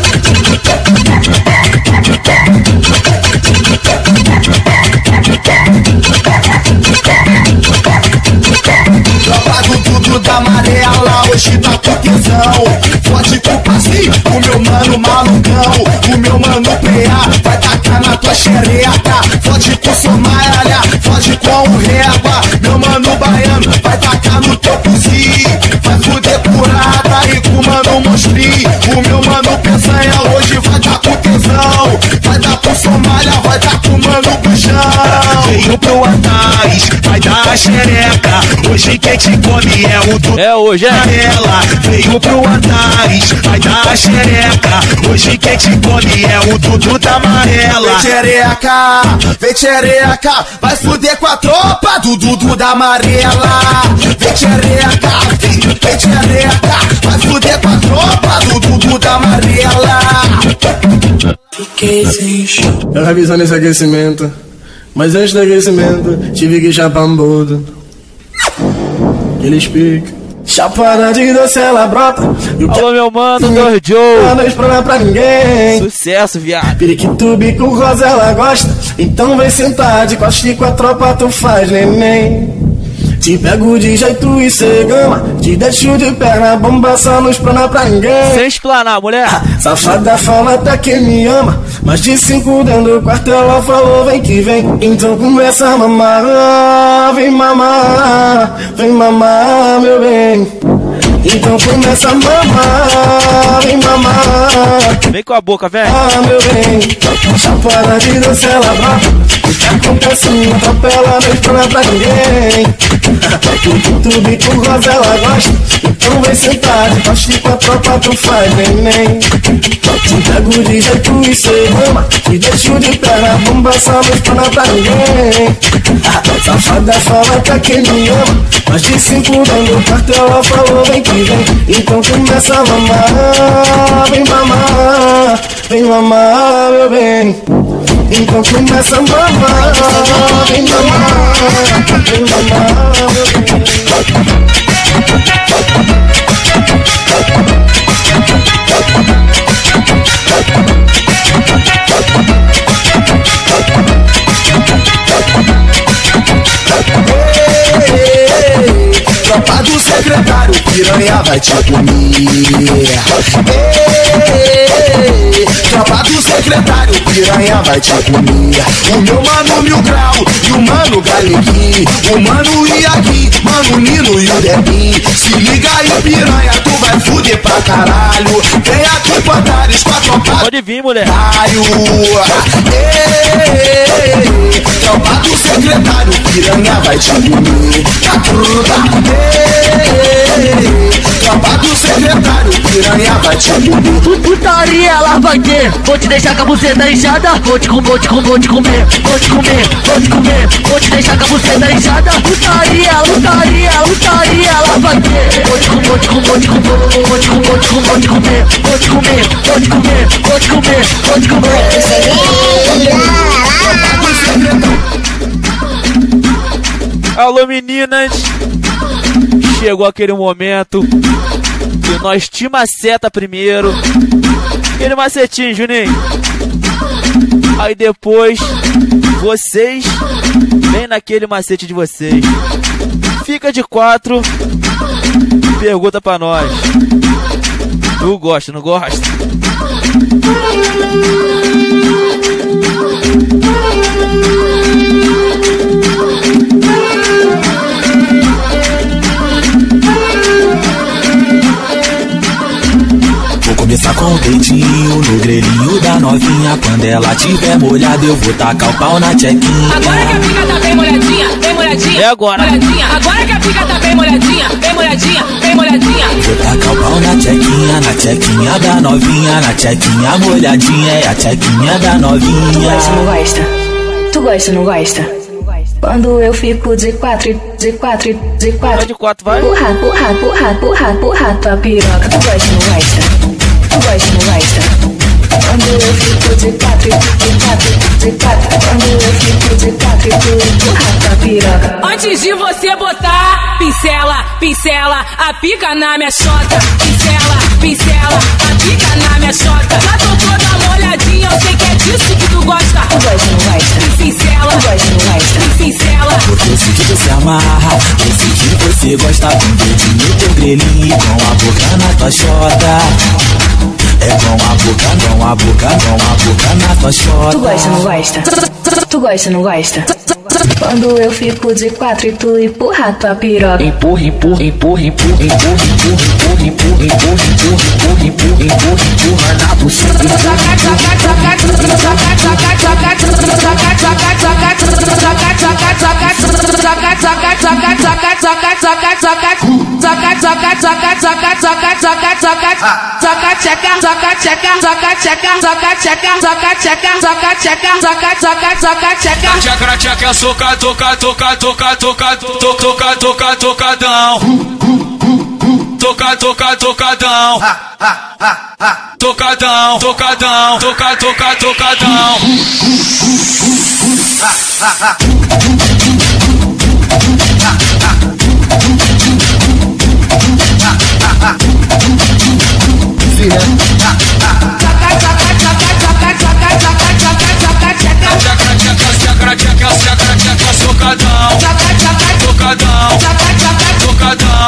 S3: Tropa do tudo da amarela, hoje tá com tesão. Pode com o passinho, o meu mano malucão. O meu mano P A vai tacar na tua xereca. Fode com Somália, fode com o Régua. Meu mano baiano vai tacar no teu cozinho. Vai fuder curada e com o mano Monstrinho. O meu mano Peçanha hoje vai tá com tesão. Vai dar com Somália, vai tá com o mano Bujão.
S11: Veio pro Antares, vai dar a xereca. Hoje quem te come é o do
S6: É hoje, é?
S11: Ela veio pro Antares, vai dar a xereca. Hoje quem te come é o Dudu da Amarela.
S3: Vem xereca, vem xereca, vai fuder com a tropa do Dudu da Amarela. Vem xereca, vem, vem xereca, vai fuder com a tropa do Dudu da Amarela.
S1: Fiquei sem chão.
S21: Eu revisando esse aquecimento, mas antes do aquecimento tive que chapar um boldo. Ele explica. Chapada de doce ela brota.
S6: Alô, meu mano, Dor Joe.
S21: Não explana pra ninguém.
S6: Sucesso, viado.
S21: Periquitubi com rosa ela gosta. Então vem sentar de costas e com a tropa tu faz neném. Te pego de jeito e cê gama. Te deixo de perna, bomba só não explana pra ninguém.
S6: Sem explanar, mulher.
S21: Safada fala até que me ama, mas de cinco dentro do quarto ela falou vem que vem. Então começa a mamar, vem mamar, vem mamar meu bem. Então começa a mamar, vem mamar.
S6: Vem com a boca, velho.
S21: Ah, meu bem, chapada de dança ela brava. O que acontece na tabela não explana pra ninguém. Tu bico rosa ela gosta, então vem sentar. De baixo com a tropa tu faz neném. Te pego de jeito e cê ama. Te deixo de perna, bomba só não explana pra ninguém. Safada fala pra quem me ama, mas de cinco dando quarto ela falou vem que vem. Então começa a mamar, vem mamar, vem mamar meu bem. Então começa a mamar, vem mamar, vem mamar meu bem.
S3: Tropa do secretário, piranha vai te comer. Ei, tropa do secretário, piranha vai te comer. O meu mano Mil Grau e o mano Galeguinho, o mano Iagui, mano Nino e o Debinho. Se liga aí, piranha, tu vai fuder pra caralho. Vem aqui com Antares, com a tropa.
S6: Pode vir, mulher.
S3: Ei, tropa do secretário, piranha vai te comer. Tá truta. Tropa do secretário, piranha vai te comer.
S12: Putaria ela vai ter. Vou te deixar com a buceta inchada. Vou te comer, vou te comer, vou te comer. Vou te comer, vou te comer. Vou te deixar com a buceta inchada. Putaria, putaria, putaria ela vai ter. Vou te comer, vou te comer, vou te comer. Vou te comer, vou te comer, vou te comer. Vou te comer, vou te comer, vou te comer. Vou te comer.
S6: Alô, meninas. Chegou aquele momento que nós te maceta primeiro. Aquele macetinho, Juninho. Aí depois vocês vem naquele macete de vocês. Fica de quatro. Pergunta pra nós. Tu gosta, não gosta?
S13: Começar com o dedinho no grelhinho da novinha. Quando ela tiver molhada eu vou tacar o pau na tchequinha.
S14: Agora que a pica tá bem molhadinha, bem molhadinha.
S6: É agora.
S14: Molhadinha. Agora que a pica tá bem molhadinha, bem molhadinha, bem molhadinha.
S13: Vou tacar o pau na tchequinha, na tchequinha da novinha. Na tchequinha molhadinha, é a tchequinha da novinha.
S7: Tu gosta, não gosta? Tu gosta, não gosta? Quando eu fico de quatro, de quatro, de quatro.
S6: De quatro, vai.
S7: Porra, porra, porra, porra, porra, tua piroca. Tu gosta, não gosta? Tu gosta, não gosta? Quando eu fico de quatro, de quatro, de quatro. Quando eu fico de quatro, tu empurra tua piroca.
S14: Antes de você botar, pincela, pincela, a pica na minha chota. Pincela, pincela, a pica na minha chota. Já tô toda molhadinha, eu sei que é disso que tu gosta.
S7: Tu gosta, não gosta?
S14: Pincela,
S7: tu gosta, não gosta?
S14: Pincela.
S13: Porque eu sei que você amarra, eu sei que você gosta com o dedinho teu grelhinho, com a boca na tua chota. É com a boca, com a boca, com a boca na tua chota.
S7: Tu gosta, não gosta? Tu gosta, não gosta? Quando eu fico de quatro e tu empurra tua piroca.
S13: Empurra, empurra, empurra, empurra, empurra, empurra, empurra, empurra, empurra, empurra, empurra, empurra, empurra na buceta.
S2: Tchaca, tchaca, soca, toca, toca, toca, toca, toca, toca, tocadão. Toca, toca, tocadão. Tocadão, tocadão, toca, toca, tocadão. Tchaca, tchaca, tchaca, tchaca, tchaca, socadão. Tocadão.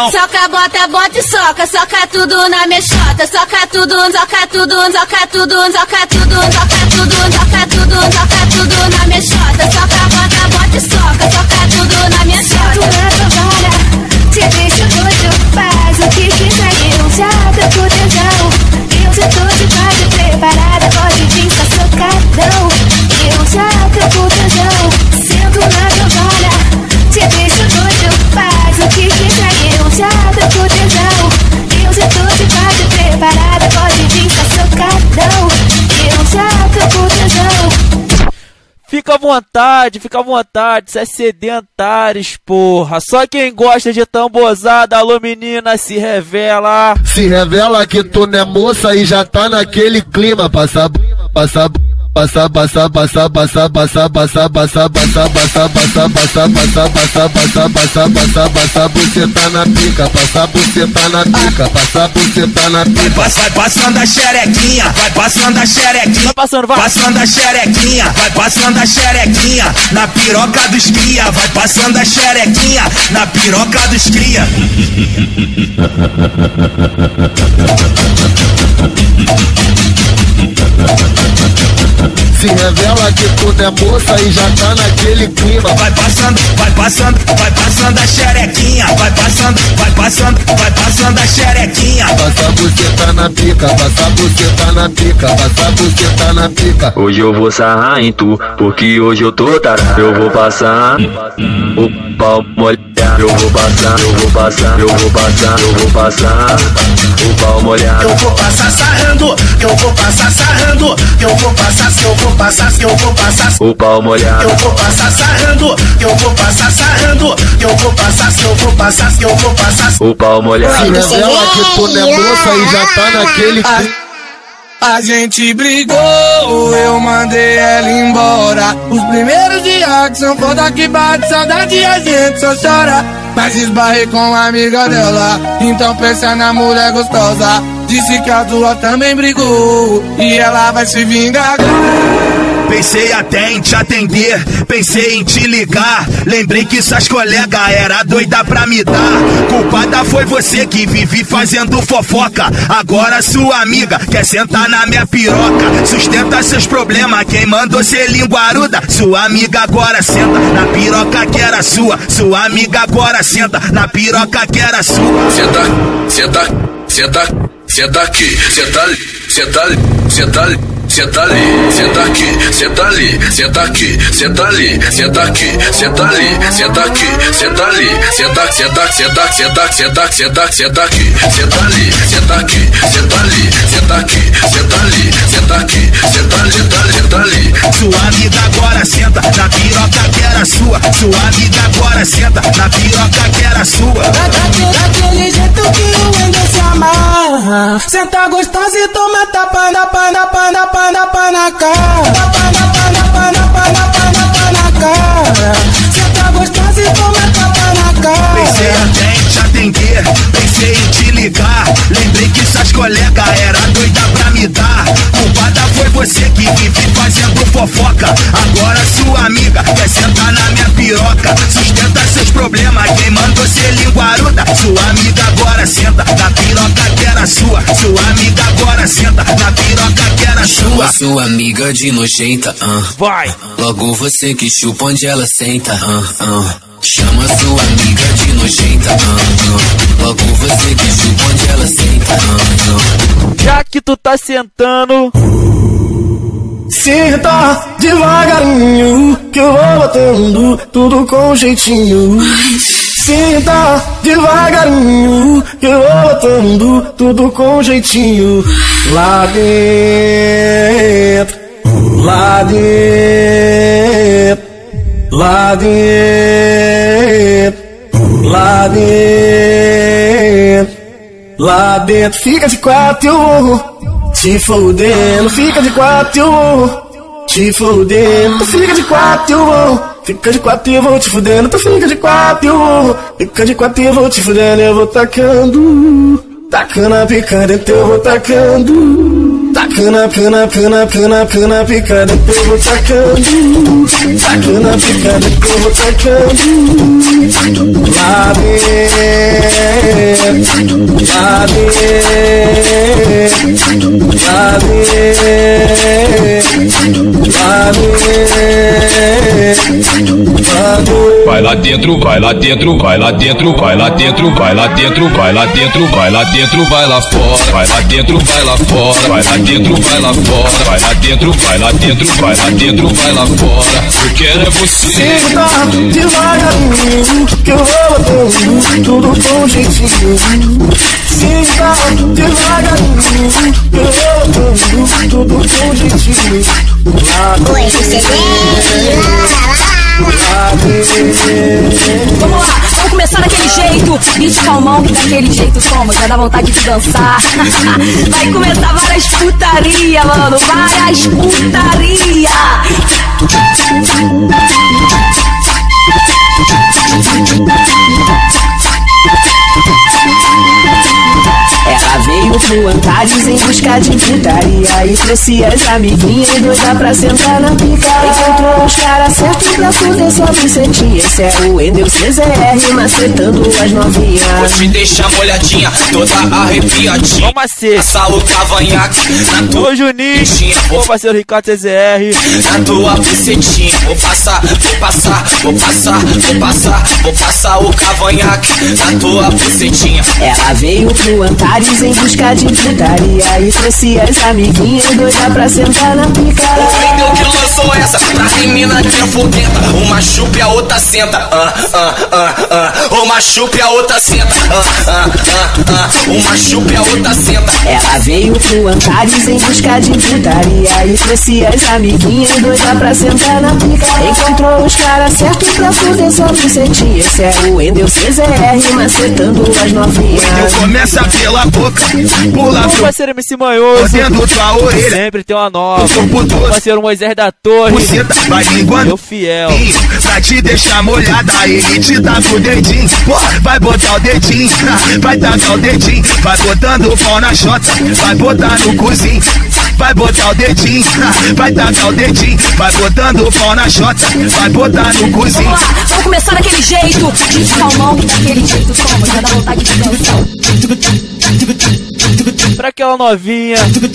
S5: Soca, bota, bota e soca, soca tudo na mexota. Soca tudo, soca tudo, soca tudo, soca tudo, soca tudo, soca tudo, soca tudo na mexota. Soca, bota, bota e soca, soca tudo na mexota.
S7: Te deixo doido, faz o que quiser, eu já tô com tesão. Eu já tô de base preparada, pode vir pra socadão. Eu já tô com tesão, sento na cavana. Te deixo doido, faz o que quiser, eu já tô com tesão. Eu já tô de base preparada, pode vir pra socadão. Eu já tô com tesão.
S6: Fica à vontade, fica à vontade, C S D Antares, porra. Só quem gosta de tambozada, alô menina, se revela.
S4: Se revela que tu não é moça e já tá naquele clima. Passa, passa, passa, passa, passa, passa, passa, passa, passa, passa, passa, passa, passa, passa, passa, passa, passa, passa, passa, você tá na pica, passa, você tá na pica, passa, você tá na pica.
S11: Vai passando a xerequinha, vai passando a xerequinha,
S6: vai passando, vai
S11: passando a xerequinha, vai passando a xerequinha na piroca dos cria, vai passando a xerequinha na piroca dos cria.
S4: Se revela que tu não é moça e já tá naquele clima.
S11: Vai passando, vai passando, vai passando a xerequinha, vai passando, vai passando, vai passando a xerequinha.
S4: Passa você tá na pica, passa você tá na pica, passa você tá na pica.
S16: Hoje eu vou sarrar em tu, porque hoje eu tô tarado. Eu vou passar o pau molhado. Eu vou passar, eu vou passar, eu vou passar, eu vou passar o pau molhado.
S11: Eu vou passar sarrando, eu vou passar sarrando, eu vou passar, se eu vou passar, se eu vou passar
S16: o pau molhado.
S11: Eu vou passar sarrando, eu vou passar sarrando, eu vou passar, se eu vou passar, se eu vou passar
S16: o pau molhado.
S4: Se revela que tu não é moça e já tá naquele clima.
S15: A gente brigou, eu mandei ela embora. Os primeiros dias que são foda que bate saudade, a gente só chora. Mas esbarrei com a amiga dela, então pensa na mulher gostosa. Disse que a tua também brigou e ela vai se vingar agora.
S11: Pensei até em te atender, pensei em te ligar. Lembrei que suas colegas era doida pra me dar. Culpada foi você que vive fazendo fofoca. Agora sua amiga quer sentar na minha piroca. Sustenta seus problemas, quem mandou ser linguaruda? Sua amiga agora senta na piroca que era sua. Sua amiga agora senta na piroca que era sua.
S22: Senta, senta, senta, senta aqui, senta ali, senta ali, senta ali. Senta ali, senta aqui, senta ali, senta aqui, senta ali, senta aqui, senta ali, senta aqui, senta ali, senta, senta, senta, senta, senta, senta, senta aqui, senta ali, senta aqui, senta ali, senta aqui, senta ali, senta aqui, senta ali, senta ali, senta ali.
S11: Sua amiga agora senta na piroca que era sua. Sua amiga agora senta na piroca que era sua.
S15: Daquele jeito que o Wendel se amarra. Senta gostosa e toma tapa na pana, pana, pana. Tapa na cara, tapa na pana, pana, pana, pana, pana na cara. Cê tá gostosa e toma tapa na cara.
S11: Pensei até em te atender, pensei em te ligar. Lembrei que suas colegas era doida pra me dar. Culpada foi você que vive fazendo fofoca. Agora sua amiga quer sentar na minha piroca. Sustenta seus problemas, quem mandou ser linguaruda? Sua amiga agora senta na piroca que era sua. Sua amiga agora senta na piroca que era sua.
S23: Chama sua amiga de nojenta, uh.
S6: Vai.
S23: Logo você que chupa onde ela senta, uh, uh. Chama sua amiga de nojenta, uh, uh. Logo você que chupa onde ela senta, uh, uh.
S6: Já que tu tá sentando,
S21: senta devagarinho, que eu vou botando tudo com jeitinho. Senta devagarinho, que eu vou botando tudo com jeitinho. Lá dentro, lá dentro, lá dentro, lá dentro, lá dentro. Fica de quatro, eu vou te fodendo. Fica de quatro, eu vou te fodendo. Fica de quatro, eu vou. Fica de quatro e eu vou te fudendo, tu fica de quatro e eu vou. Fica de quatro e eu vou te fudendo, eu vou tacando. Tacando a pica dentro, eu vou tacando. Tacando Tacando, pena, pena, pena, pena, pica, depois vou tacando. Tacando, pica, depois vou tacando. Lá dentro, lá dentro, lá dentro.
S22: Vai lá dentro, vai lá dentro, vai lá dentro, vai lá dentro, vai lá dentro, vai lá dentro, vai lá dentro, vai lá fora, vai lá dentro, vai lá fora, vai lá dentro, vai lá fora, vai lá dentro, vai lá dentro, vai lá dentro, vai lá fora. Eu quero é você.
S21: Senta devagarinho, que eu vou botando tudo com jeitinho. Senta devagarinho, que eu vou botando tudo com jeitinho. Lá
S14: Vamos lá, vamos começar daquele jeito. Beat calmão, que daquele jeito como? Já dá vontade de dançar. Vai começar várias putaria, mano. Várias putaria.
S9: Ela veio pro Antares em busca de putaria e trouxe as amiguinhas doida pra sentar na pica. Encontrou os caras certos pra fuder sua bucetinha. Esse é o Wendel C Z R macetando as novinhas.
S18: Vou te deixar molhadinha, toda arrepiadinha.
S6: Vamos ser.
S18: Passar o cavanhaque na tua
S6: Ô Juninho, ô parceiro Ricardo C Z R.
S18: Na tua bucetinha, vou passar, vou passar, vou passar, vou passar, vou passar o cavanhaque na tua bucetinha.
S9: Ela veio pro Antares em busca de putaria e trouxe as amiguinhas doida pra sentar na pica.
S18: O Wendel que lançou essa, pra mina que é fudenta. Uma chupa e a outra senta, ah, ah, ah, ah. Uma chupa e a outra senta, ah, ah, ah, ah. Uma chupa e a outra senta.
S9: Ela veio pro Antares em busca de putaria e trouxe as amiguinhas doida pra sentar na pica. Encontrou os caras certos pra fuder sua bucetinha. Esse é o Wendel C Z R macetando as novinhas.
S11: Eu começa pela boca, pula
S6: pro parceiro M C Manhoso,
S11: dentro tua orelha.
S6: Sempre tem uma nova. O parceiro Moisés da Torre,
S11: vai linguando,
S6: meu fiel.
S11: Pra te deixar molhada, ele te dá pro dedinho. Porra, vai botar o dedinho, vai tacar o dedinho. Vai botando o pau na chota, vai botar no cozinho. Vai botar o dedinho, vai tacar o dedinho. Vai botando o pau na chota, vai botar no cozinho.
S14: Vamos lá, vamos começar daquele jeito. Beat calmão, que daquele jeito como? Já dá vontade de dançar.
S6: Pra aquela novinha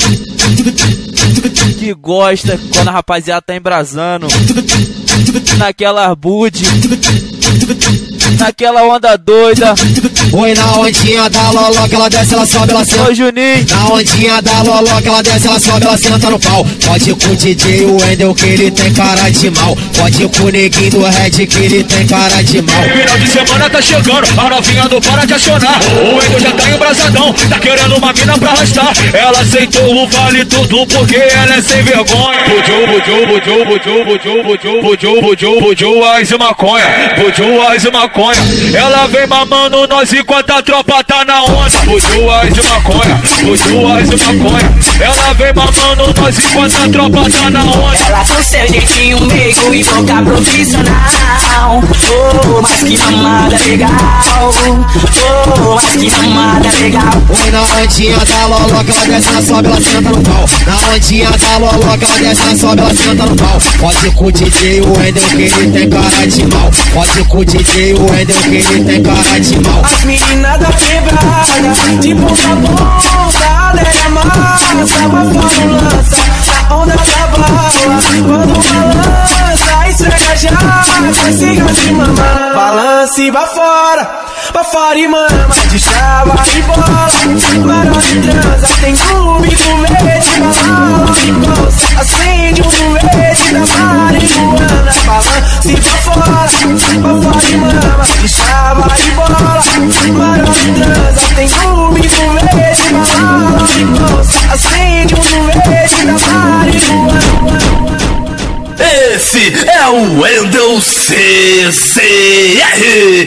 S6: que gosta quando a rapaziada tá embrasando, naquela arbude, naquela onda doida.
S9: Oi, na ondinha da loló que ela desce, ela sobe, ela senta.
S6: Ô Juninho,
S9: na ondinha da loló que ela desce, ela sobe, ela senta no pau. Pode ir com o D J o Wendel que ele tem cara de mal. Pode ir com o neguinho do Red que ele tem cara de mal.
S11: Final de semana tá chegando, a novinha não para de acionar. O Wendel já tá embrasadão, tá querendo uma mina pra arrastar. Ela aceitou o vale tudo porque ela é sem vergonha. Buju, buju, buju, buju, buju, buju, buju, buju, buju, ais e maconha. Buju, ais e maconha. Ela vem mamando nós enquanto a tropa tá na onda. Buju, ais e maconha. Buju, ais e maconha. Ela vem mamando nós enquanto a tropa tá na onda.
S9: Ela com seu jeitinho meigo e boca profissional. Oh, mas que mamada legal. Oh, mas que mamada legal. Oi, na ondinha da loló que ela desce, ela sobe, ela senta no pau. Na ondinha da loló que ela desce, ela sobe, ela senta no pau. Pode ir com o D J o Wendel que ele tem cara de mal. Pode ir com o D J o Wendel que ele tem cara de mal.
S15: As meninas da quebrada, de ponta a ponta, alega massa, bafando lança, a onda da bala, quando balança, esfrega já, siga de mamar. Balance, vai fora, vai fora e mama, de chava e bola, barão de transa, tem clube do verde, balão e bolsa, acende um do verde da marihuana. Balance, vai fora, vai fora e mama, de chava e bola, barão de transa, tem clube do verde, balão e bolsa, acende um do verde da marihuana.
S3: Esse é o Wendel C Z R.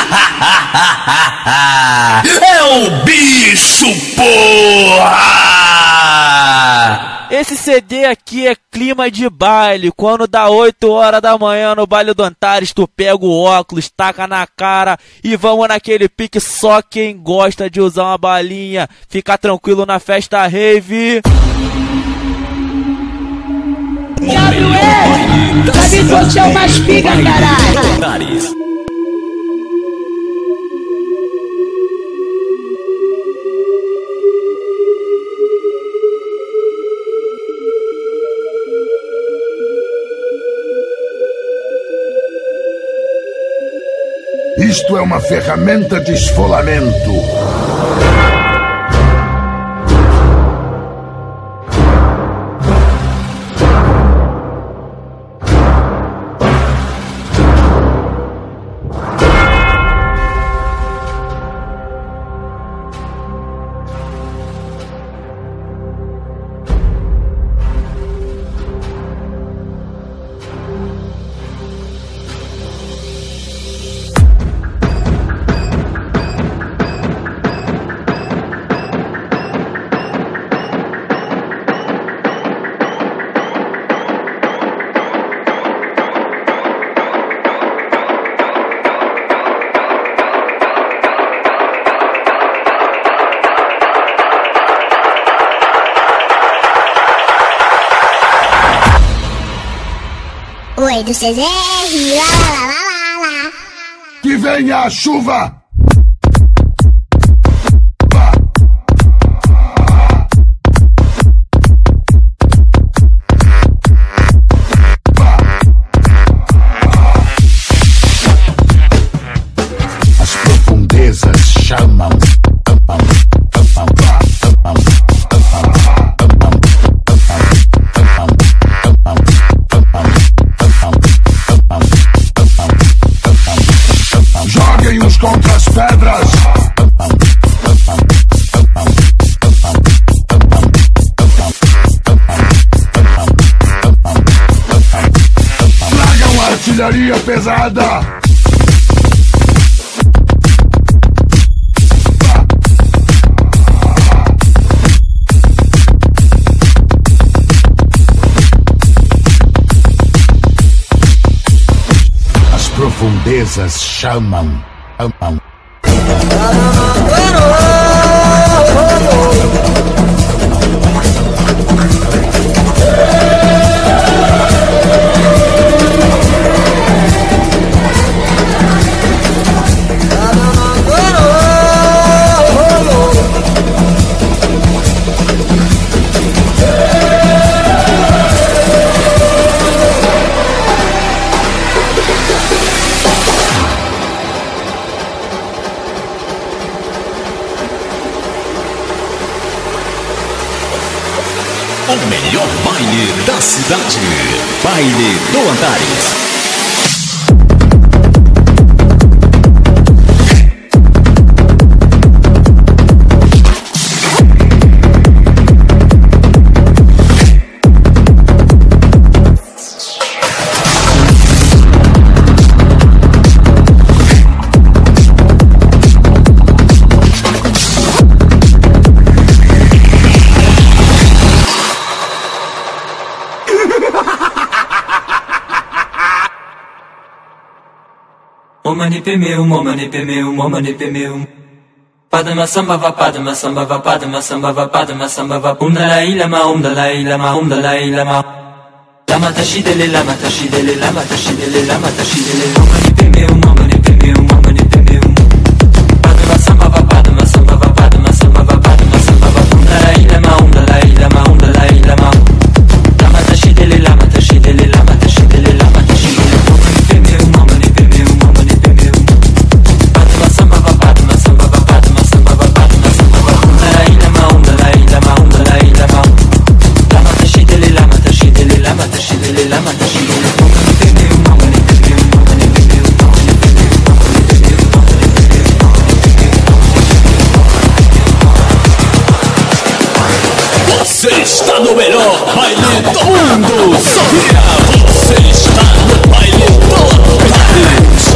S3: É o bicho, porra!
S6: Esse C D aqui é clima de baile. Quando dá oito horas da manhã no baile do Antares, tu pega o óculos, taca na cara e vamos naquele pique. Só quem gosta de usar uma balinha, fica tranquilo na festa rave.
S14: Gabriel, sabe que você é o mais pica, caralho.
S10: Isto é uma ferramenta de esfolamento.
S17: Oi do C Z R, lá lá lá lá lá.
S10: Que venha a chuva! As profundezas chamam. Joguem-nos contra as pedras. Tragam artilharia pesada. As profundezas chamam. Amam.
S19: O melhor baile da cidade. Baile do Antares.
S24: Momani pemeu, momani pemeu, momani pemeu. Padma samba va padma samba va padma samba va padma samba va um dalai lama um dalai lama um dalai lama. Lama tashidele lama tashidele lama tashidele lama tashidele. Momani pemeu, momani pemeu, momani pemeu. Padma samba va padma samba va padma samba va padma samba va um dalai lama um dalai lama um dalai lama. Lama tashidele lama tashidele lama tashidele lama tashidele. Momani pemeu, momani pemeu, momani pemeu. Padma samba va padma samba va padma samba va padma samba va um dalai lama um dalai lama um dalai lama. Lama tashidele lama tashidele lama tashidele lama tashidele. Momani pemeu, momani pemeu, momani pemeu, momani pemeu, momani pemeu, momani pemeu, momani pemeu.
S19: Você está no melhor baile do mundo. Sorria, você está no baile do Antares.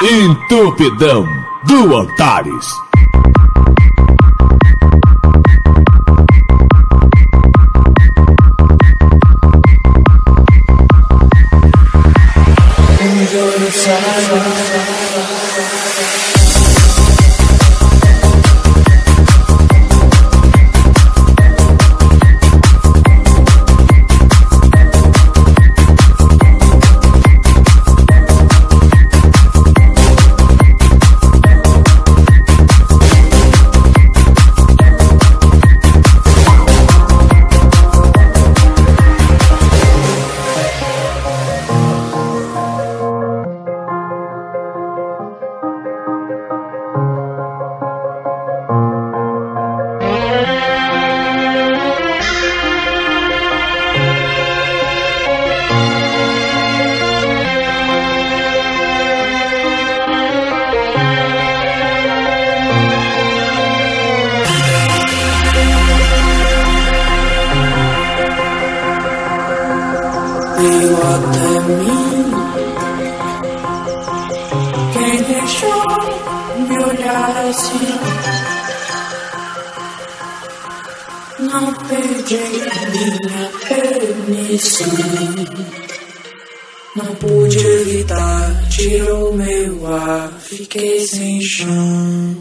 S19: Entupidão do Antares.
S1: Veio até mim. Quem deixou me olhar assim? Não pedi minha permissão. Não pude evitar, tirou meu ar, fiquei sem chão.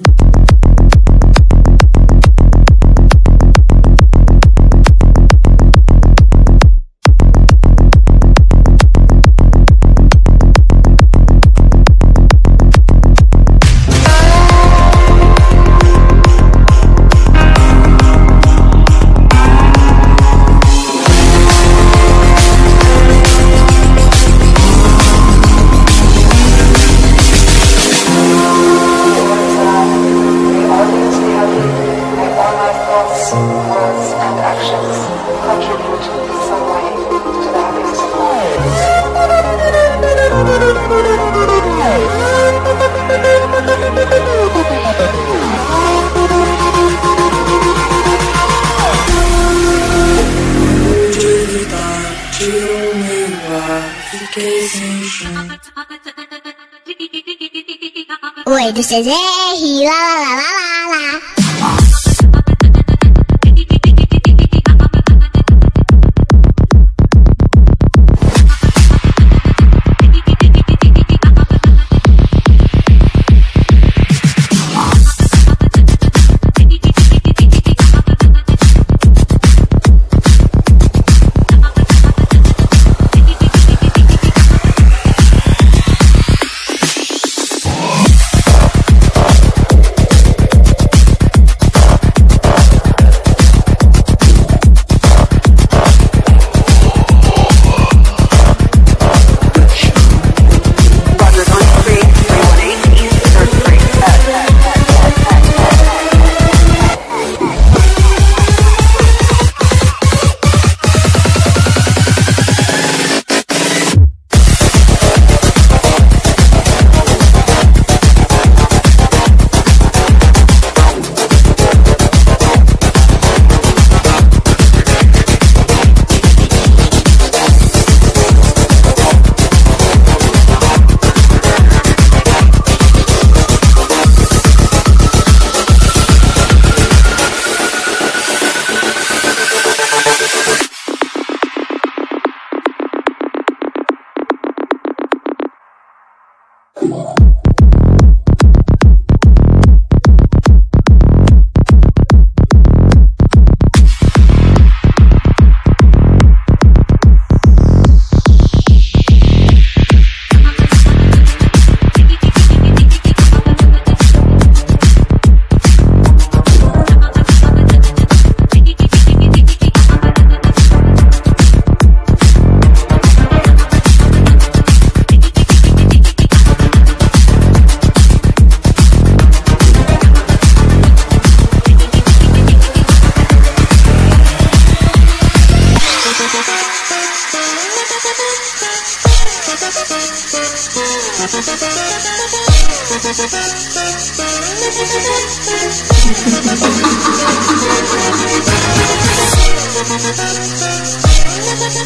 S17: Oi do C Z R, lá lá lá lá lá lá.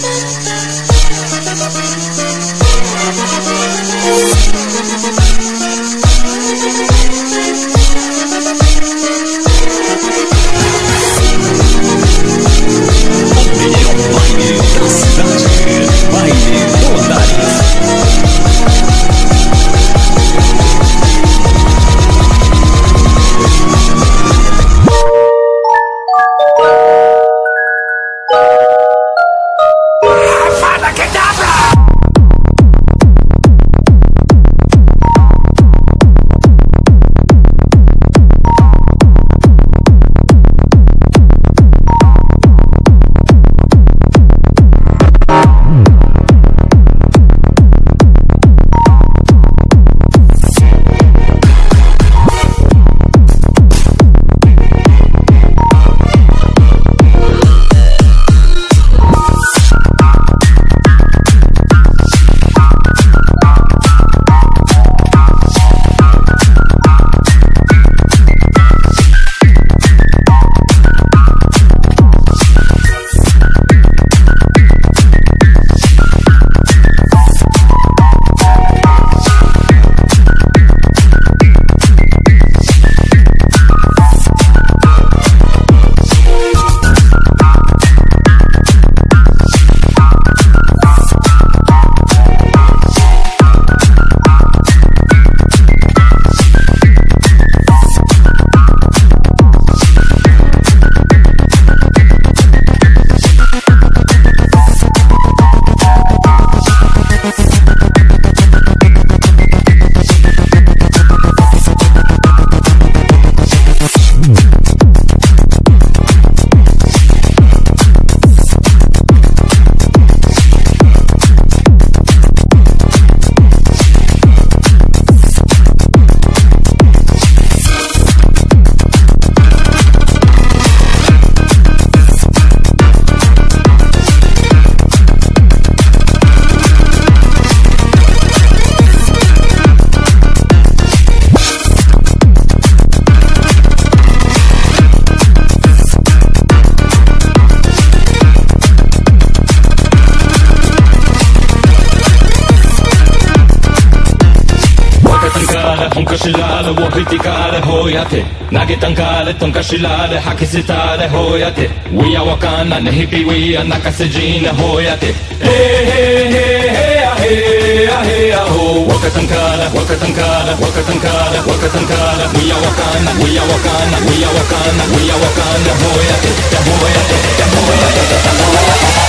S1: Thank you.
S19: hoyate. Nagetankale, tonkashilale, hakisitale, hoyate. We are wakana, nehipi we are nakasejina, hoyate. Hey, hey, hey, hey, hey, hey, ho. Wakatankala, wakatankala, wakatankala, wakatankala. We are wakana, we are wakana, we are wakana, we are wakana, hoyate, hoyate, hoyate, hoyate.